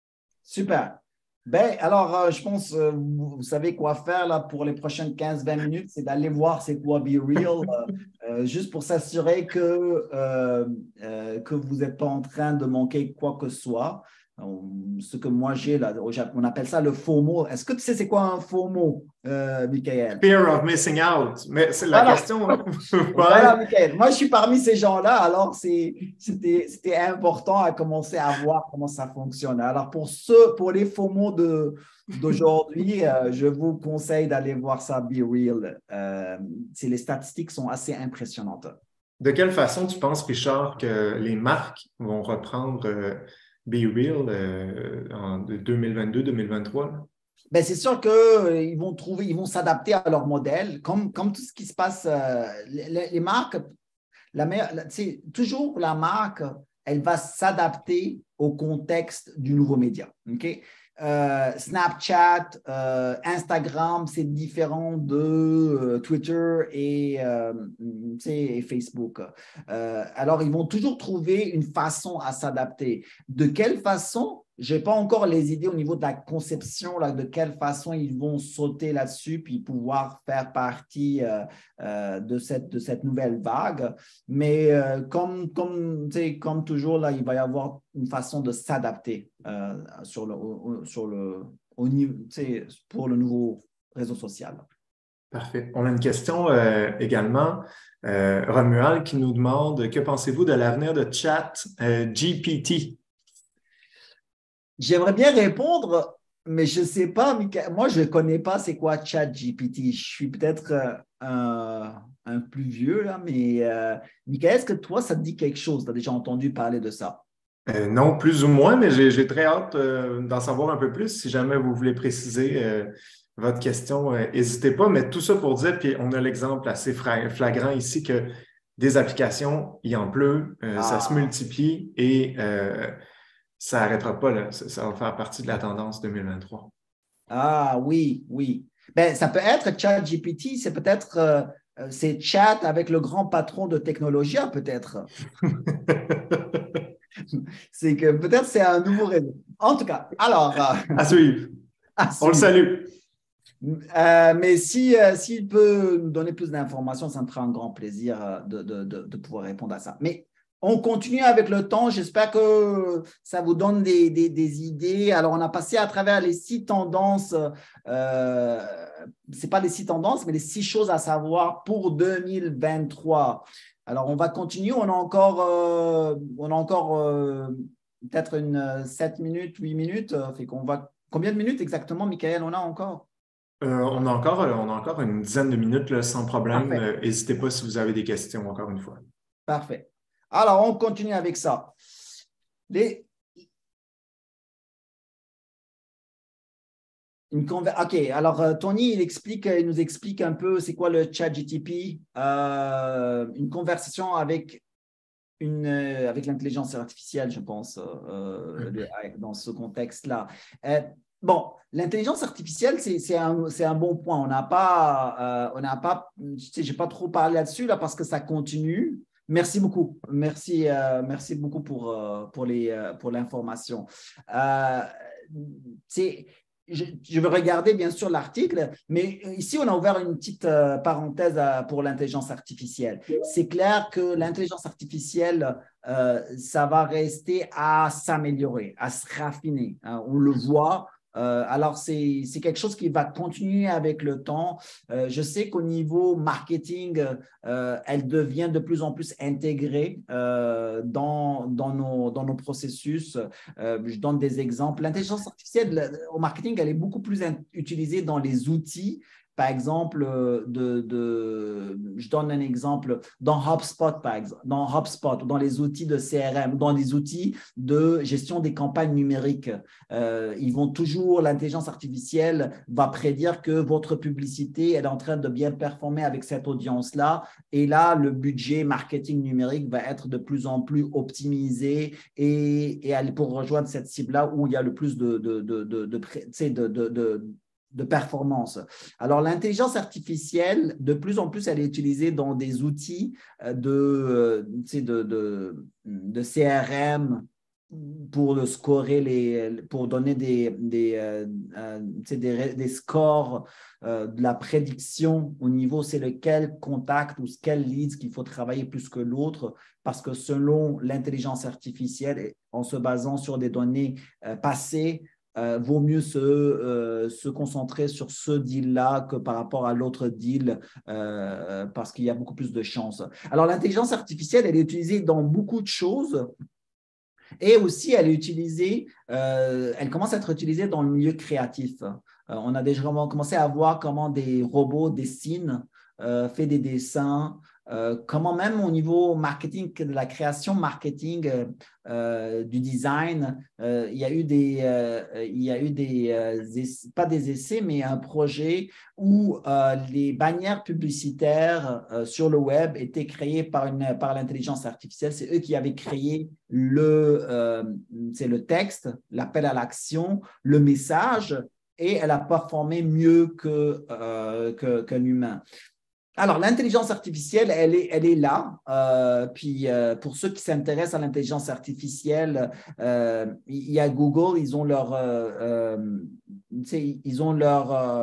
B: Super. Ben, alors, euh, je pense, euh, vous, vous savez quoi faire là, pour les prochaines quinze vingt minutes, c'est d'aller voir c'est quoi Be Real, euh, euh, juste pour s'assurer que, euh, euh, que vous n'êtes pas en train de manquer quoi que ce soit. On- ce que moi j'ai là, au Japon, on appelle ça le FOMO. Est-ce que tu sais c'est quoi un FOMO, euh, Michael?
A: Fear of missing out. Mais c'est la
B: Voilà.
A: question.
B: Voilà,
A: Ouais.
B: Michael. Moi, je suis parmi ces gens-là, alors c'est- c'était c'était important à commencer à voir comment ça fonctionne. Alors, pour ceux, pour les FOMO de, d'aujourd'hui, euh, je vous conseille d'aller voir ça, Be Real. Euh, c'est- les statistiques sont assez impressionnantes.
A: De quelle façon tu penses, Richard, que les marques vont reprendre euh, Be Real euh, en deux mille vingt-deux deux mille vingt-trois? Là?
B: Ben, c'est sûr qu'ils vont trouver, ils vont s'adapter à leur modèle, comme, comme tout ce qui se passe. euh, les, les marques, la meilleure, la- c'est toujours la marque, elle va s'adapter au contexte du nouveau média. OK? Euh, Snapchat, euh, Instagram, c'est différent de euh, Twitter et, euh, tu sais, et Facebook. Euh, alors, ils vont toujours trouver une façon à s'adapter. De quelle façon? Je n'ai pas encore les idées au niveau de la conception, là, de quelle façon ils vont sauter là-dessus puis pouvoir faire partie euh, euh, de, cette, de cette nouvelle vague. Mais euh, comme, comme, comme toujours, là, il va y avoir une façon de s'adapter euh, sur le, au, sur le, au niveau, pour le nouveau réseau social.
A: Parfait. On a une question euh, également. Euh, Romuald qui nous demande que pensez-vous de l'avenir de Chat euh, G P T?
B: J'aimerais bien répondre mais je ne sais pas, Michael, moi, je ne connais pas c'est quoi ChatGPT. Je suis peut-être euh, un, un plus vieux, là, mais euh, Michael, est-ce que toi, ça te dit quelque chose? Tu as déjà entendu parler de ça?
A: Euh, non, plus ou moins, mais j'ai j'ai très hâte euh, d'en savoir un peu plus. Si jamais vous voulez préciser euh, votre question, euh, n'hésitez pas. Mais tout ça pour dire, puis on a l'exemple assez fra- flagrant ici que des applications, il en pleut, euh, ça se
B: Ah,
A: multiplie et euh, ça n'arrêtera pas, là. Ça, ça va faire partie de la tendance deux mille vingt-trois.
B: ah oui, oui. Ben, ça peut être ChatGPT, c'est peut-être euh, euh, c'est chat avec le grand patron de Technologia, peut-être. C'est que peut-être c'est un nouveau réseau. En tout cas, alors, euh,
A: À suivre.
B: à
A: On le
B: suivre.
A: salue.
B: Euh, mais si, euh, s'il peut nous donner plus d'informations, ça me fera un grand plaisir euh, de, de, de, de pouvoir répondre à ça. Mais on continue avec le temps. J'espère que ça vous donne des, des, des idées. Alors, on a passé à travers les six tendances. Euh, ce n'est pas les six tendances, mais les six choses à savoir pour deux mille vingt-trois. Alors, on va continuer. On a encore, euh, on a encore euh, peut-être une euh, sept minutes, huit minutes. Euh, Fait qu'on va... Combien de minutes exactement, Michael, on a encore?
A: Euh, on a encore, euh, on a encore une dizaine de minutes là, sans problème.
B: Parfait,
A: Euh, N'hésitez pas si vous avez des questions, encore une fois.
B: parfait. Alors, on continue avec ça. Les, une conver- OK, alors euh, Tony, il, explique, il nous explique un peu c'est quoi le chat G T P, euh, une conversation avec, une, euh, avec l'intelligence artificielle, je pense, euh, de- dans ce contexte-là. Euh, bon, l'intelligence artificielle, c'est c'est un, c'est un bon point. On n'a pas, euh, on n'a pas, je sais, j'ai pas trop parlé là-dessus là parce que ça continue. Merci beaucoup. Merci, euh, merci beaucoup pour, euh, pour les, euh, pour l'information. Euh, c'est- je, je vais regarder bien sûr l'article, mais ici on a ouvert une petite euh, parenthèse à- pour l'intelligence artificielle. C'est clair que l'intelligence artificielle, euh, ça va rester à s'améliorer, à se raffiner, hein. On le voit. Euh, alors, c'est c'est quelque chose qui va continuer avec le temps. Euh, je sais qu'au niveau marketing, euh, elle devient de plus en plus intégrée euh, dans, dans, nos, dans nos processus. Euh, je donne des exemples. L'intelligence artificielle au marketing, elle est beaucoup plus utilisée dans les outils. Par exemple, de, de, je donne un exemple dans HubSpot, par exemple, dans HubSpot, dans les outils de C R M, dans les outils de gestion des campagnes numériques. Euh, ils vont toujours, l'intelligence artificielle va prédire que votre publicité est en train de bien performer avec cette audience-là. Et là, le budget marketing numérique va être de plus en plus optimisé et, et aller pour rejoindre cette cible-là où il y a le plus de, de, de, de, de, de, de, de de performance. Alors, l'intelligence artificielle, de plus en plus, elle est utilisée dans des outils de, de, de, de C R M pour le scorer, les, pour donner des, des, euh, des, des scores euh, de la prédiction au niveau, c'est lequel contact ou quel leads qu'il faut travailler plus que l'autre, parce que selon l'intelligence artificielle, en se basant sur des données euh, passées, euh, vaut mieux se, euh, se concentrer sur ce deal-là que par rapport à l'autre deal euh, parce qu'il y a beaucoup plus de chances. Alors, l'intelligence artificielle, elle est utilisée dans beaucoup de choses et aussi elle est utilisée, euh, elle commence à être utilisée dans le milieu créatif. Euh, on a déjà commencé à voir comment des robots dessinent, euh, fait des dessins, euh, comment même au niveau marketing, de la création marketing, euh, euh, du design, euh, il y a eu des, euh, il y a eu des euh, essais, pas des essais, mais un projet où euh, les bannières publicitaires euh, sur le web étaient créées par, une, par l'intelligence artificielle. C'est eux qui avaient créé le, euh, c'est le texte, l'appel à l'action, le message, et elle a performé mieux que, euh, que, qu'un humain. Alors, l'intelligence artificielle, elle est, elle est là. Euh, puis, euh, pour ceux qui s'intéressent à l'intelligence artificielle, euh, il y a Google, ils ont leur, euh, euh, ils ont leur, euh,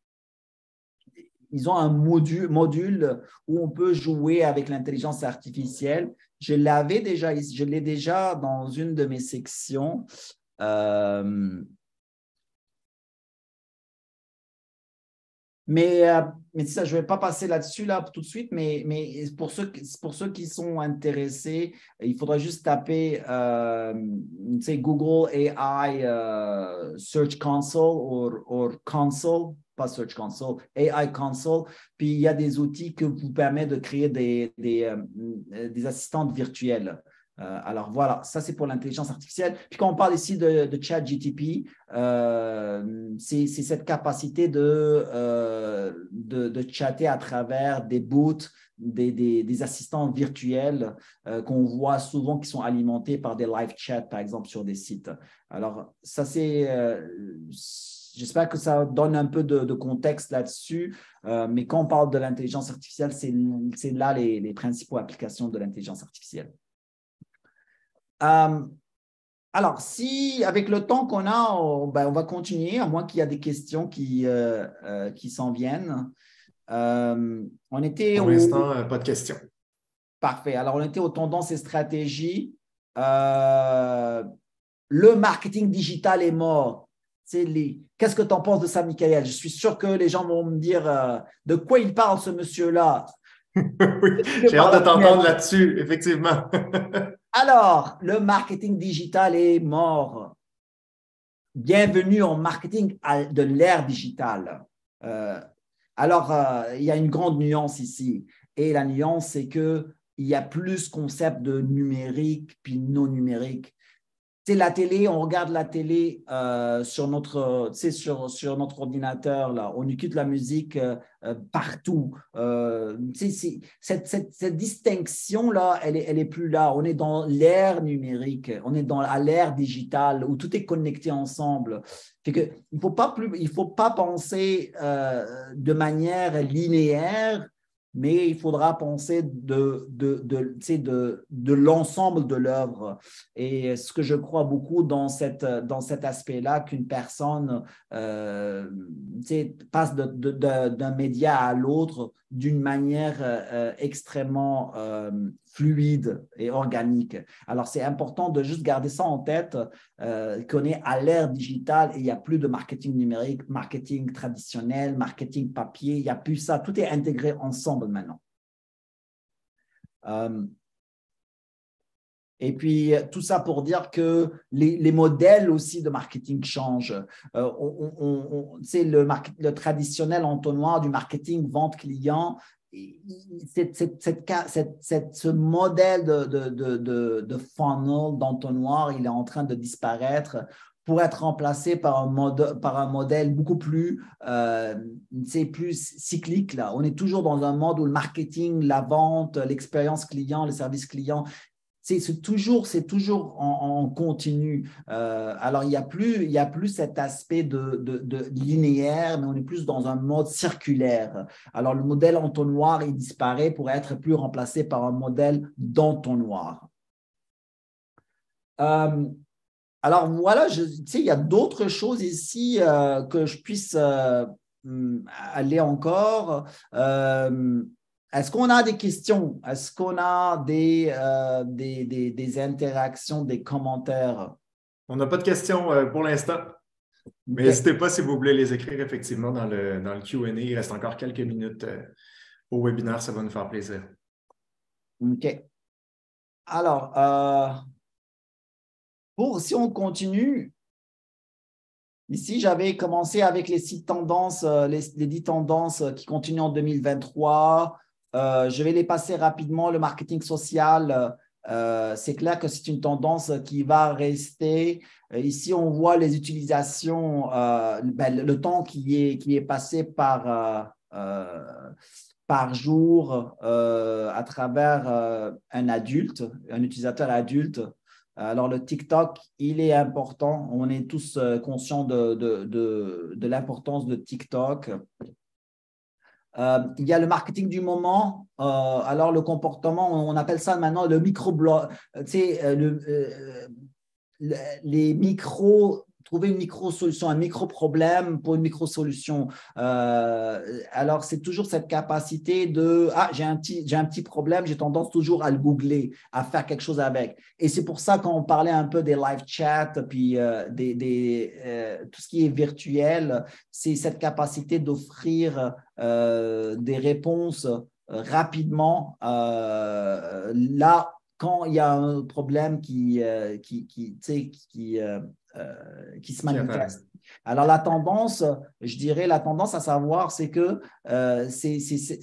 B: ils ont un module, module où on peut jouer avec l'intelligence artificielle. Je l'avais déjà, je l'ai déjà dans une de mes sections. Euh, Mais, euh, mais ça, je ne vais pas passer là-dessus là, tout de suite, mais, mais pour, ceux, pour ceux qui sont intéressés, il faudra juste taper euh, Google A I uh, Search Console ou Console, pas Search Console, A I Console. Puis il y a des outils qui vous permettent de créer des, des, euh, des assistantes virtuelles. Euh, alors voilà, ça c'est pour l'intelligence artificielle. Puis quand on parle ici de, de ChatGPT, euh, c'est cette capacité de, euh, de, de chatter à travers des bots, des, des, des assistants virtuels euh, qu'on voit souvent qui sont alimentés par des live chats, par exemple, sur des sites. Alors ça c'est… Euh, J'espère que ça donne un peu de, de contexte là-dessus, euh, mais quand on parle de l'intelligence artificielle, c'est là les, les principaux applications de l'intelligence artificielle. Euh, alors, si avec le temps qu'on a, on, ben, on va continuer, à moins qu'il y ait des questions qui, euh, euh, qui s'en viennent. Euh, on était
A: Pour
B: au…
A: l'instant, euh, pas de questions.
B: Parfait. Alors, on était aux tendances et stratégies. Euh, le marketing digital est mort. Qu'est-ce que tu en penses de ça, Michael? Je suis sûr que les gens vont me dire euh, de quoi il parle, ce monsieur-là.
A: Oui, j'ai hâte de t'entendre là-dessus, effectivement.
B: Alors, le marketing digital est mort. Bienvenue en marketing de l'ère digitale. Euh, alors, euh, il y a une grande nuance ici. Et la nuance, c'est qu'il y a plus concept de numérique puis non numérique. C'est la télé, on regarde la télé euh, sur, notre, sur, sur notre ordinateur, là. On écoute la musique euh, euh, partout. Euh, cette, cette, cette distinction-là, elle n'est elle est plus là. On est dans l'ère numérique, on est dans l'ère digitale où tout est connecté ensemble. Que, il ne faut, faut pas penser euh, de manière linéaire, mais il faudra penser de, de, de, de, de l'ensemble de l'œuvre. Et ce que je crois beaucoup dans, cette, dans cet aspect-là, qu'une personne euh, passe d'un média à l'autre d'une manière euh, extrêmement euh, fluide et organique. Alors, c'est important de juste garder ça en tête, euh, qu'on est à l'ère digitale et il n'y a plus de marketing numérique, marketing traditionnel, marketing papier, il n'y a plus ça. Tout est intégré ensemble maintenant. Euh, Et puis, tout ça pour dire que les, les modèles aussi de marketing changent. Euh, on, on, on, le, le traditionnel entonnoir du marketing vente client, cette, cette, cette, cette, ce modèle de, de, de, de funnel d'entonnoir, il est en train de disparaître pour être remplacé par un, mode, par un modèle beaucoup plus, euh, plus cyclique. Là. On est toujours dans un mode où le marketing, la vente, l'expérience client, le service client, c'est toujours, c'est toujours en, en continu. Euh, alors, il n'y a, a plus cet aspect de, de, de linéaire, mais on est plus dans un mode circulaire. Alors, le modèle entonnoir, il disparaît pour être plus remplacé par un modèle d'entonnoir. Euh, alors, voilà, je, tu sais, il y a d'autres choses ici euh, que je puisse euh, aller encore. Euh, Est-ce qu'on a des questions? Est-ce qu'on a des, euh, des, des, des interactions, des commentaires?
A: On n'a pas de questions euh, pour l'instant, mais n'hésitez pas si vous voulez les écrire effectivement dans le, dans le Q and A. Il reste encore quelques minutes euh, au webinaire, ça va nous faire plaisir.
B: OK. Alors, euh, pour, si on continue, ici, j'avais commencé avec les six tendances, les, les dix tendances qui continuent en deux mille vingt-trois. Euh, je vais les passer rapidement. Le marketing social, euh, c'est clair que c'est une tendance qui va rester. Ici, on voit les utilisations, euh, ben, le temps qui est, qui est passé par, euh, euh, par jour euh, à travers euh, un adulte, un utilisateur adulte. Alors, le TikTok, il est important. On est tous conscients de, de, de, de l'importance de TikTok. Euh, il y a le marketing du moment. Euh, alors, le comportement, on appelle ça maintenant le micro-blog. Tu sais, le, euh, le, les micro trouver une micro-solution, un micro-problème pour une micro-solution. Euh, alors, c'est toujours cette capacité de « Ah, j'ai un petit, j'ai un petit problème, j'ai tendance toujours à le googler, à faire quelque chose avec. » Et c'est pour ça quand on parlait un peu des live chats, puis euh, des, des, euh, tout ce qui est virtuel, c'est cette capacité d'offrir euh, des réponses rapidement euh, là quand il y a un problème qui, euh, qui, qui, qui, euh, euh, qui se manifeste. Alors, la tendance, je dirais, la tendance à savoir, c'est que euh, c'est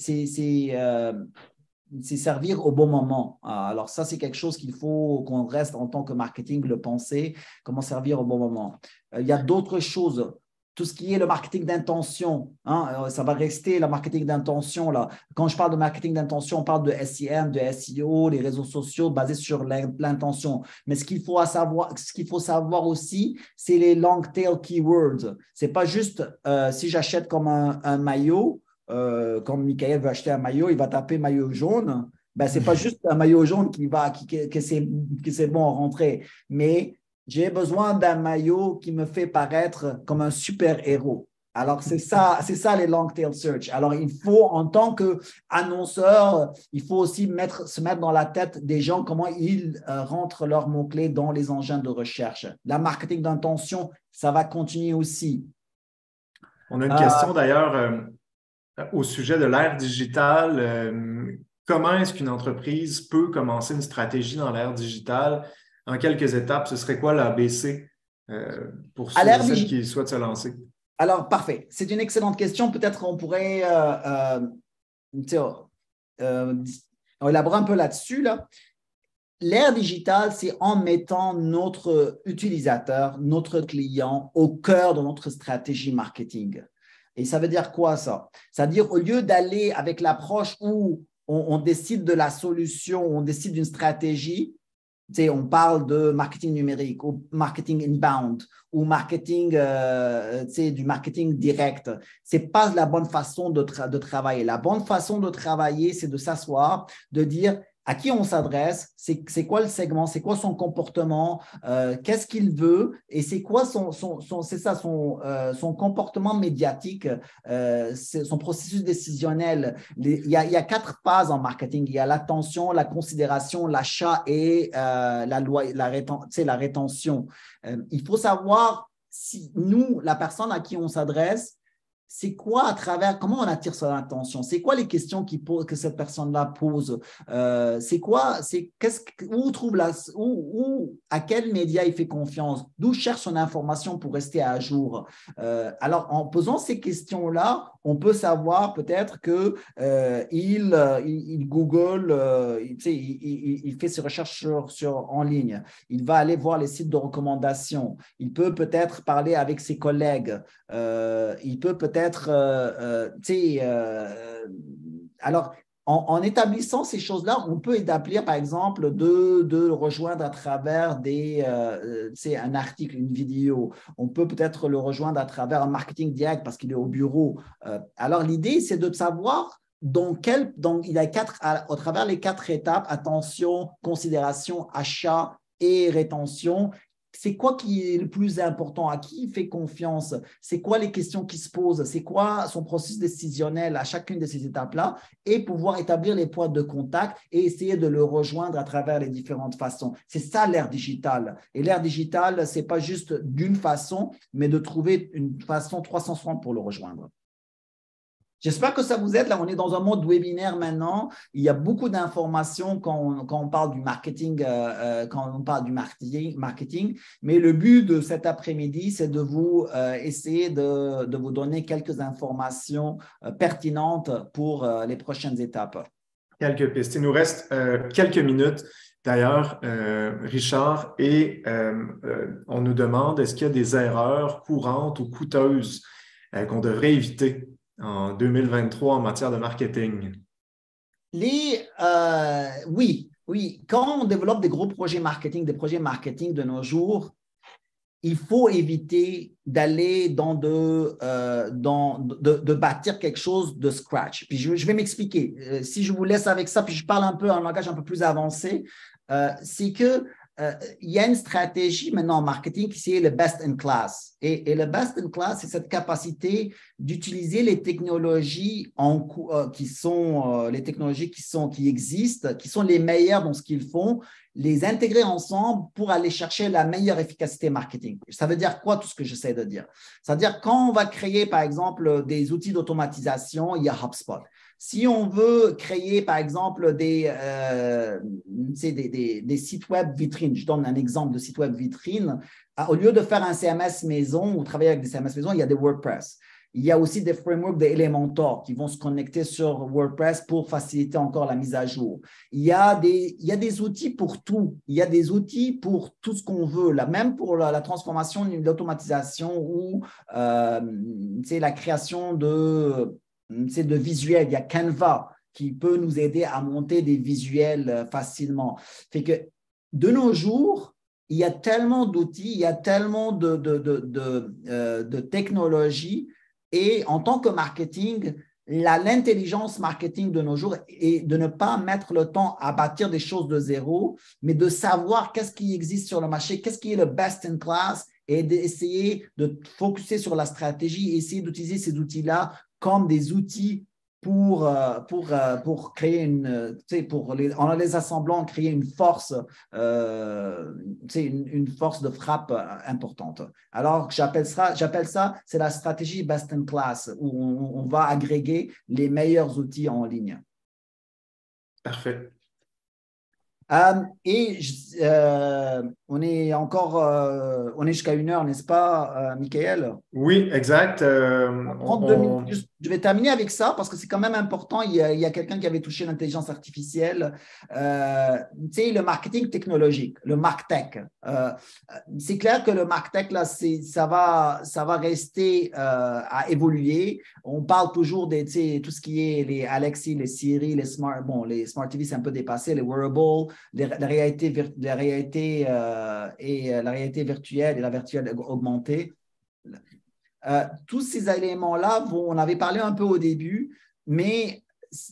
B: euh, servir au bon moment. Alors, ça, c'est quelque chose qu'il faut qu'on reste en tant que marketing, le penser, comment servir au bon moment. Il y a d'autres choses. Tout ce qui est le marketing d'intention, hein, ça va rester le marketing d'intention. Là. Quand je parle de marketing d'intention, on parle de S I M, de S E O, les réseaux sociaux basés sur l'intention. Mais ce qu'il faut savoir, ce qu'il faut savoir aussi, c'est les long tail keywords. Ce n'est pas juste euh, si j'achète comme un, un maillot, euh, quand Michael veut acheter un maillot, il va taper maillot jaune. Ben, ce n'est pas juste un maillot jaune qui va, qui, que, que c'est bon à rentrer, mais j'ai besoin d'un maillot qui me fait paraître comme un super-héros. Alors, c'est ça, c'est ça les long tail search. Alors, il faut, en tant qu'annonceur, il faut aussi mettre, se mettre dans la tête des gens comment ils euh, rentrent leurs mots-clés dans les engins de recherche. La marketing d'intention, ça va continuer aussi.
A: On a une euh, question d'ailleurs euh, au sujet de l'ère digitale. Euh, comment est-ce qu'une entreprise peut commencer une stratégie dans l'ère digitale? En quelques étapes, ce serait quoi l'A B C euh, pour ceux et celles qui souhaitent se lancer?
B: Alors, parfait. C'est une excellente question. Peut-être qu'on pourrait euh, euh, euh, élaborer un peu là-dessus. Là. L'ère digitale, c'est en mettant notre utilisateur, notre client au cœur de notre stratégie marketing. Et ça veut dire quoi ça? Ça veut dire au lieu d'aller avec l'approche où on, on décide de la solution, on décide d'une stratégie, tu sais, on parle de marketing numérique ou marketing inbound ou marketing, euh, tu sais, du marketing direct. Ce n'est pas la bonne façon de, tra de travailler. La bonne façon de travailler, c'est de s'asseoir, de dire à qui on s'adresse, c'est quoi le segment, c'est quoi son comportement, euh, qu'est-ce qu'il veut et c'est quoi son, son, son, c'est ça, son, euh, son comportement médiatique, euh, son processus décisionnel. Les, il, y a, il y a quatre phases en marketing. Il y a l'attention, la considération, l'achat et euh, la, la, réten, la rétention. Euh, il faut savoir si nous, la personne à qui on s'adresse, c'est quoi à travers, comment on attire son attention? C'est quoi les questions qui pose, que cette personne-là pose? Euh, c'est quoi, c'est qu'est-ce où trouve la, où, où, à quel média il fait confiance? D'où cherche son information pour rester à jour? Euh, alors, en posant ces questions-là, on peut savoir peut-être que euh, il, il, il Google, euh, il, il, il fait ses recherches sur, sur, en ligne. Il va aller voir les sites de recommandation. Il peut peut-être parler avec ses collègues. Euh, il peut peut-être être, euh, euh, tu sais, euh, alors, en, en établissant ces choses-là, on peut établir, par exemple, de, de le rejoindre à travers des, euh, tu sais, un article, une vidéo. On peut peut-être le rejoindre à travers un marketing direct parce qu'il est au bureau. Euh, alors, l'idée, c'est de savoir dans quel, donc, il y a quatre, à, à travers les quatre étapes, attention, considération, achat et rétention. C'est quoi qui est le plus important? À qui il fait confiance? C'est quoi les questions qui se posent? C'est quoi son processus décisionnel à chacune de ces étapes-là? Et pouvoir établir les points de contact et essayer de le rejoindre à travers les différentes façons. C'est ça l'ère digitale. Et l'ère digitale, ce n'est pas juste d'une façon, mais de trouver une façon trois cent soixante pour le rejoindre. J'espère que ça vous aide. Là, on est dans un mode webinaire maintenant. Il y a beaucoup d'informations quand on, quand on parle du marketing, euh, quand on parle du marketing, marketing. Mais le but de cet après-midi, c'est de vous euh, essayer de, de vous donner quelques informations euh, pertinentes pour euh, les prochaines étapes.
A: Quelques pistes. Il nous reste euh, quelques minutes. D'ailleurs, euh, Richard, et euh, euh, on nous demande, est-ce qu'il y a des erreurs courantes ou coûteuses euh, qu'on devrait éviter en deux mille vingt-trois en matière de marketing?
B: Les, euh, oui, oui. Quand on développe des gros projets marketing, des projets marketing de nos jours, il faut éviter d'aller dans de, euh, dans, de, de bâtir quelque chose de scratch. Puis je, je vais m'expliquer. Euh, si je vous laisse avec ça, puis je parle un peu en langage un peu plus avancé, euh, c'est que euh, il y a une stratégie maintenant en marketing qui est le best in class. Et, et le best in class, c'est cette capacité d'utiliser les technologies en, euh, qui sont euh, les technologies qui sont qui existent, qui sont les meilleures dans ce qu'ils font, les intégrer ensemble pour aller chercher la meilleure efficacité marketing. Ça veut dire quoi, tout ce que j'essaie de dire? C'est-à-dire quand on va créer, par exemple, des outils d'automatisation, il y a HubSpot. Si on veut créer, par exemple, des, euh, des, des, des sites web vitrines, je donne un exemple de site web vitrine, au lieu de faire un C M S maison ou travailler avec des C M S maison, il y a des WordPress. Il y a aussi des frameworks de Elementor qui vont se connecter sur WordPress pour faciliter encore la mise à jour. Il y a des, il y a des outils pour tout. Il y a des outils pour tout ce qu'on veut, là, même pour la, la transformation, l'automatisation ou euh, la création de, de visuels. Il y a Canva qui peut nous aider à monter des visuels facilement. Fait que de nos jours, il y a tellement d'outils, il y a tellement de, de, de, de, euh, de technologies. Et en tant que marketing, l'intelligence marketing de nos jours est de ne pas mettre le temps à bâtir des choses de zéro, mais de savoir qu'est-ce qui existe sur le marché, qu'est-ce qui est le best in class et d'essayer de focuser sur la stratégie, essayer d'utiliser ces outils-là comme des outils pour, pour, pour créer une, tu sais, pour les, en les assemblant, créer une force, euh, tu sais, une, une force de frappe importante. Alors, j'appelle ça, j'appelle ça, c'est la stratégie best in class, où on, on va agréger les meilleurs outils en ligne.
A: Parfait.
B: Euh, et euh, on est encore, euh, on est jusqu'à une heure, n'est-ce pas, euh, Michael?
A: Oui, exact. Euh,
B: trente-deux
A: on,
B: minutes. Je vais terminer avec ça parce que c'est quand même important. Il y a, il y a quelqu'un qui avait touché l'intelligence artificielle. Euh, tu sais, le marketing technologique, le MarTech. Euh, c'est clair que le MarTech, là, ça va, ça va rester euh, à évoluer. On parle toujours de tout ce qui est les Alexis, les Siri, les Smart, bon, les Smart T V, c'est un peu dépassé, les wearables, les, la réalité, la réalité euh, et la réalité virtuelle et la virtuelle augmentée. Euh, tous ces éléments-là, on avait parlé un peu au début, mais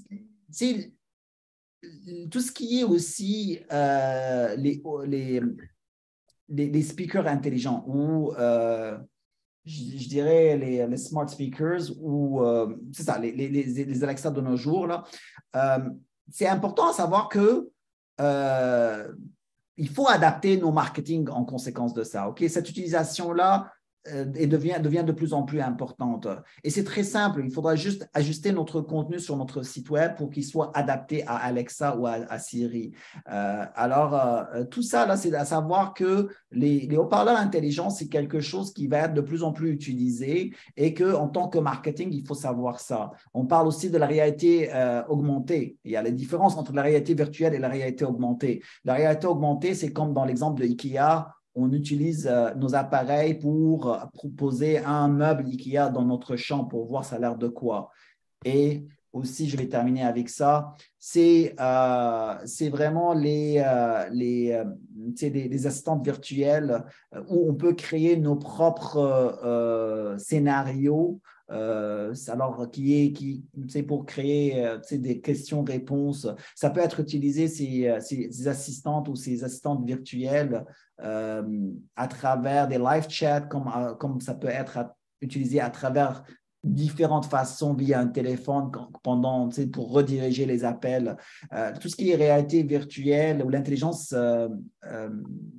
B: tout ce qui est aussi euh, les, les, les, les speakers intelligents ou euh, je, je, dirais les, les smart speakers ou euh, c'est ça, les, les, les Alexa de nos jours, là, euh, c'est important à savoir que euh, il faut adapter nos marketing en conséquence de ça. Okay? Cette utilisation-là, et devient, devient de plus en plus importante. Et c'est très simple, il faudra juste ajuster notre contenu sur notre site web pour qu'il soit adapté à Alexa ou à, à Siri. Euh, alors, euh, tout ça, là, c'est à savoir que les, les haut-parleurs intelligents, c'est quelque chose qui va être de plus en plus utilisé et qu'en tant que marketing, il faut savoir ça. On parle aussi de la réalité euh, augmentée. Il y a les différences entre la réalité virtuelle et la réalité augmentée. La réalité augmentée, c'est comme dans l'exemple de IKEA, on utilise euh, nos appareils pour euh, proposer un meuble IKEA dans notre chambre pour voir ça a l'air de quoi. Et aussi, je vais terminer avec ça, c'est euh, vraiment les, euh, les, euh, des, des assistantes virtuelles euh, où on peut créer nos propres euh, scénarios. Euh, alors, qui est, qui, c'est pour créer euh, des questions-réponses. Ça peut être utilisé, ces, ces, ces assistantes ou ces assistantes virtuelles euh, à travers des live chats, comme, euh, comme ça peut être à, utilisé à travers différentes façons via un téléphone pendant, pour rediriger les appels. Euh, tout ce qui est réalité virtuelle ou l'intelligence, euh, euh,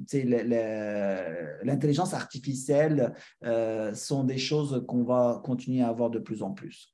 B: l'intelligence artificielle euh, sont des choses qu'on va continuer à avoir de plus en plus.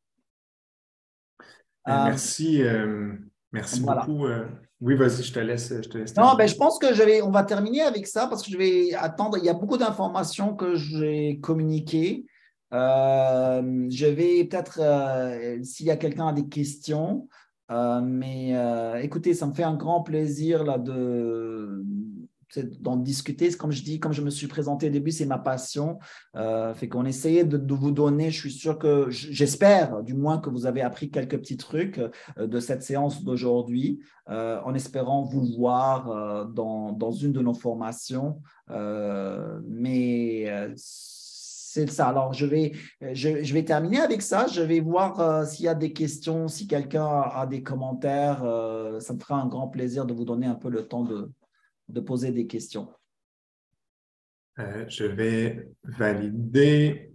A: Euh, merci, euh, merci voilà. beaucoup. Euh, oui, vas-y, je te laisse. Je te laisse
B: non, ben, je pense que je vais, on va terminer avec ça parce que je vais attendre. Il y a beaucoup d'informations que j'ai communiquées. Euh, je vais peut-être, euh, s'il y a quelqu'un a des questions, euh, mais euh, écoutez, ça me fait un grand plaisir là, de, d'en discuter. Comme je dis, comme je me suis présenté au début, c'est ma passion. Euh, fait qu'on essayait de, de vous donner, je suis sûr que, j'espère du moins que vous avez appris quelques petits trucs euh, de cette séance d'aujourd'hui, euh, en espérant vous voir euh, dans, dans une de nos formations. Euh, mais euh, c'est ça. Alors, je vais, je, je vais terminer avec ça. Je vais voir euh, s'il y a des questions, si quelqu'un a, a des commentaires. Euh, ça me fera un grand plaisir de vous donner un peu le temps de, de poser des questions.
A: Euh, je vais valider.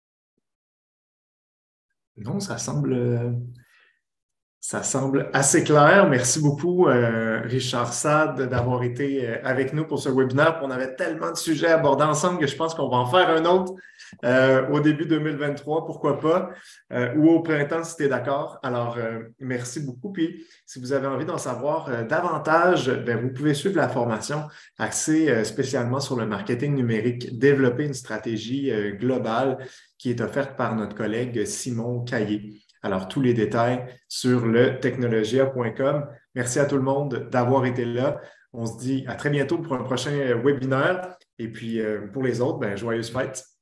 A: Non, ça semble, ça semble assez clair. Merci beaucoup, euh, Richard Sad, d'avoir été euh, avec nous pour ce webinaire. On avait tellement de sujets à aborder ensemble que je pense qu'on va en faire un autre euh, au début deux mille vingt-trois, pourquoi pas, euh, ou au printemps si tu es d'accord. Alors, euh, merci beaucoup. Puis, si vous avez envie d'en savoir euh, davantage, ben, vous pouvez suivre la formation axée euh, spécialement sur le marketing numérique, développer une stratégie euh, globale qui est offerte par notre collègue Simon Caillé. Alors, tous les détails sur le technologia point com. Merci à tout le monde d'avoir été là. On se dit à très bientôt pour un prochain webinaire. Et puis, euh, pour les autres, ben, joyeuses fêtes.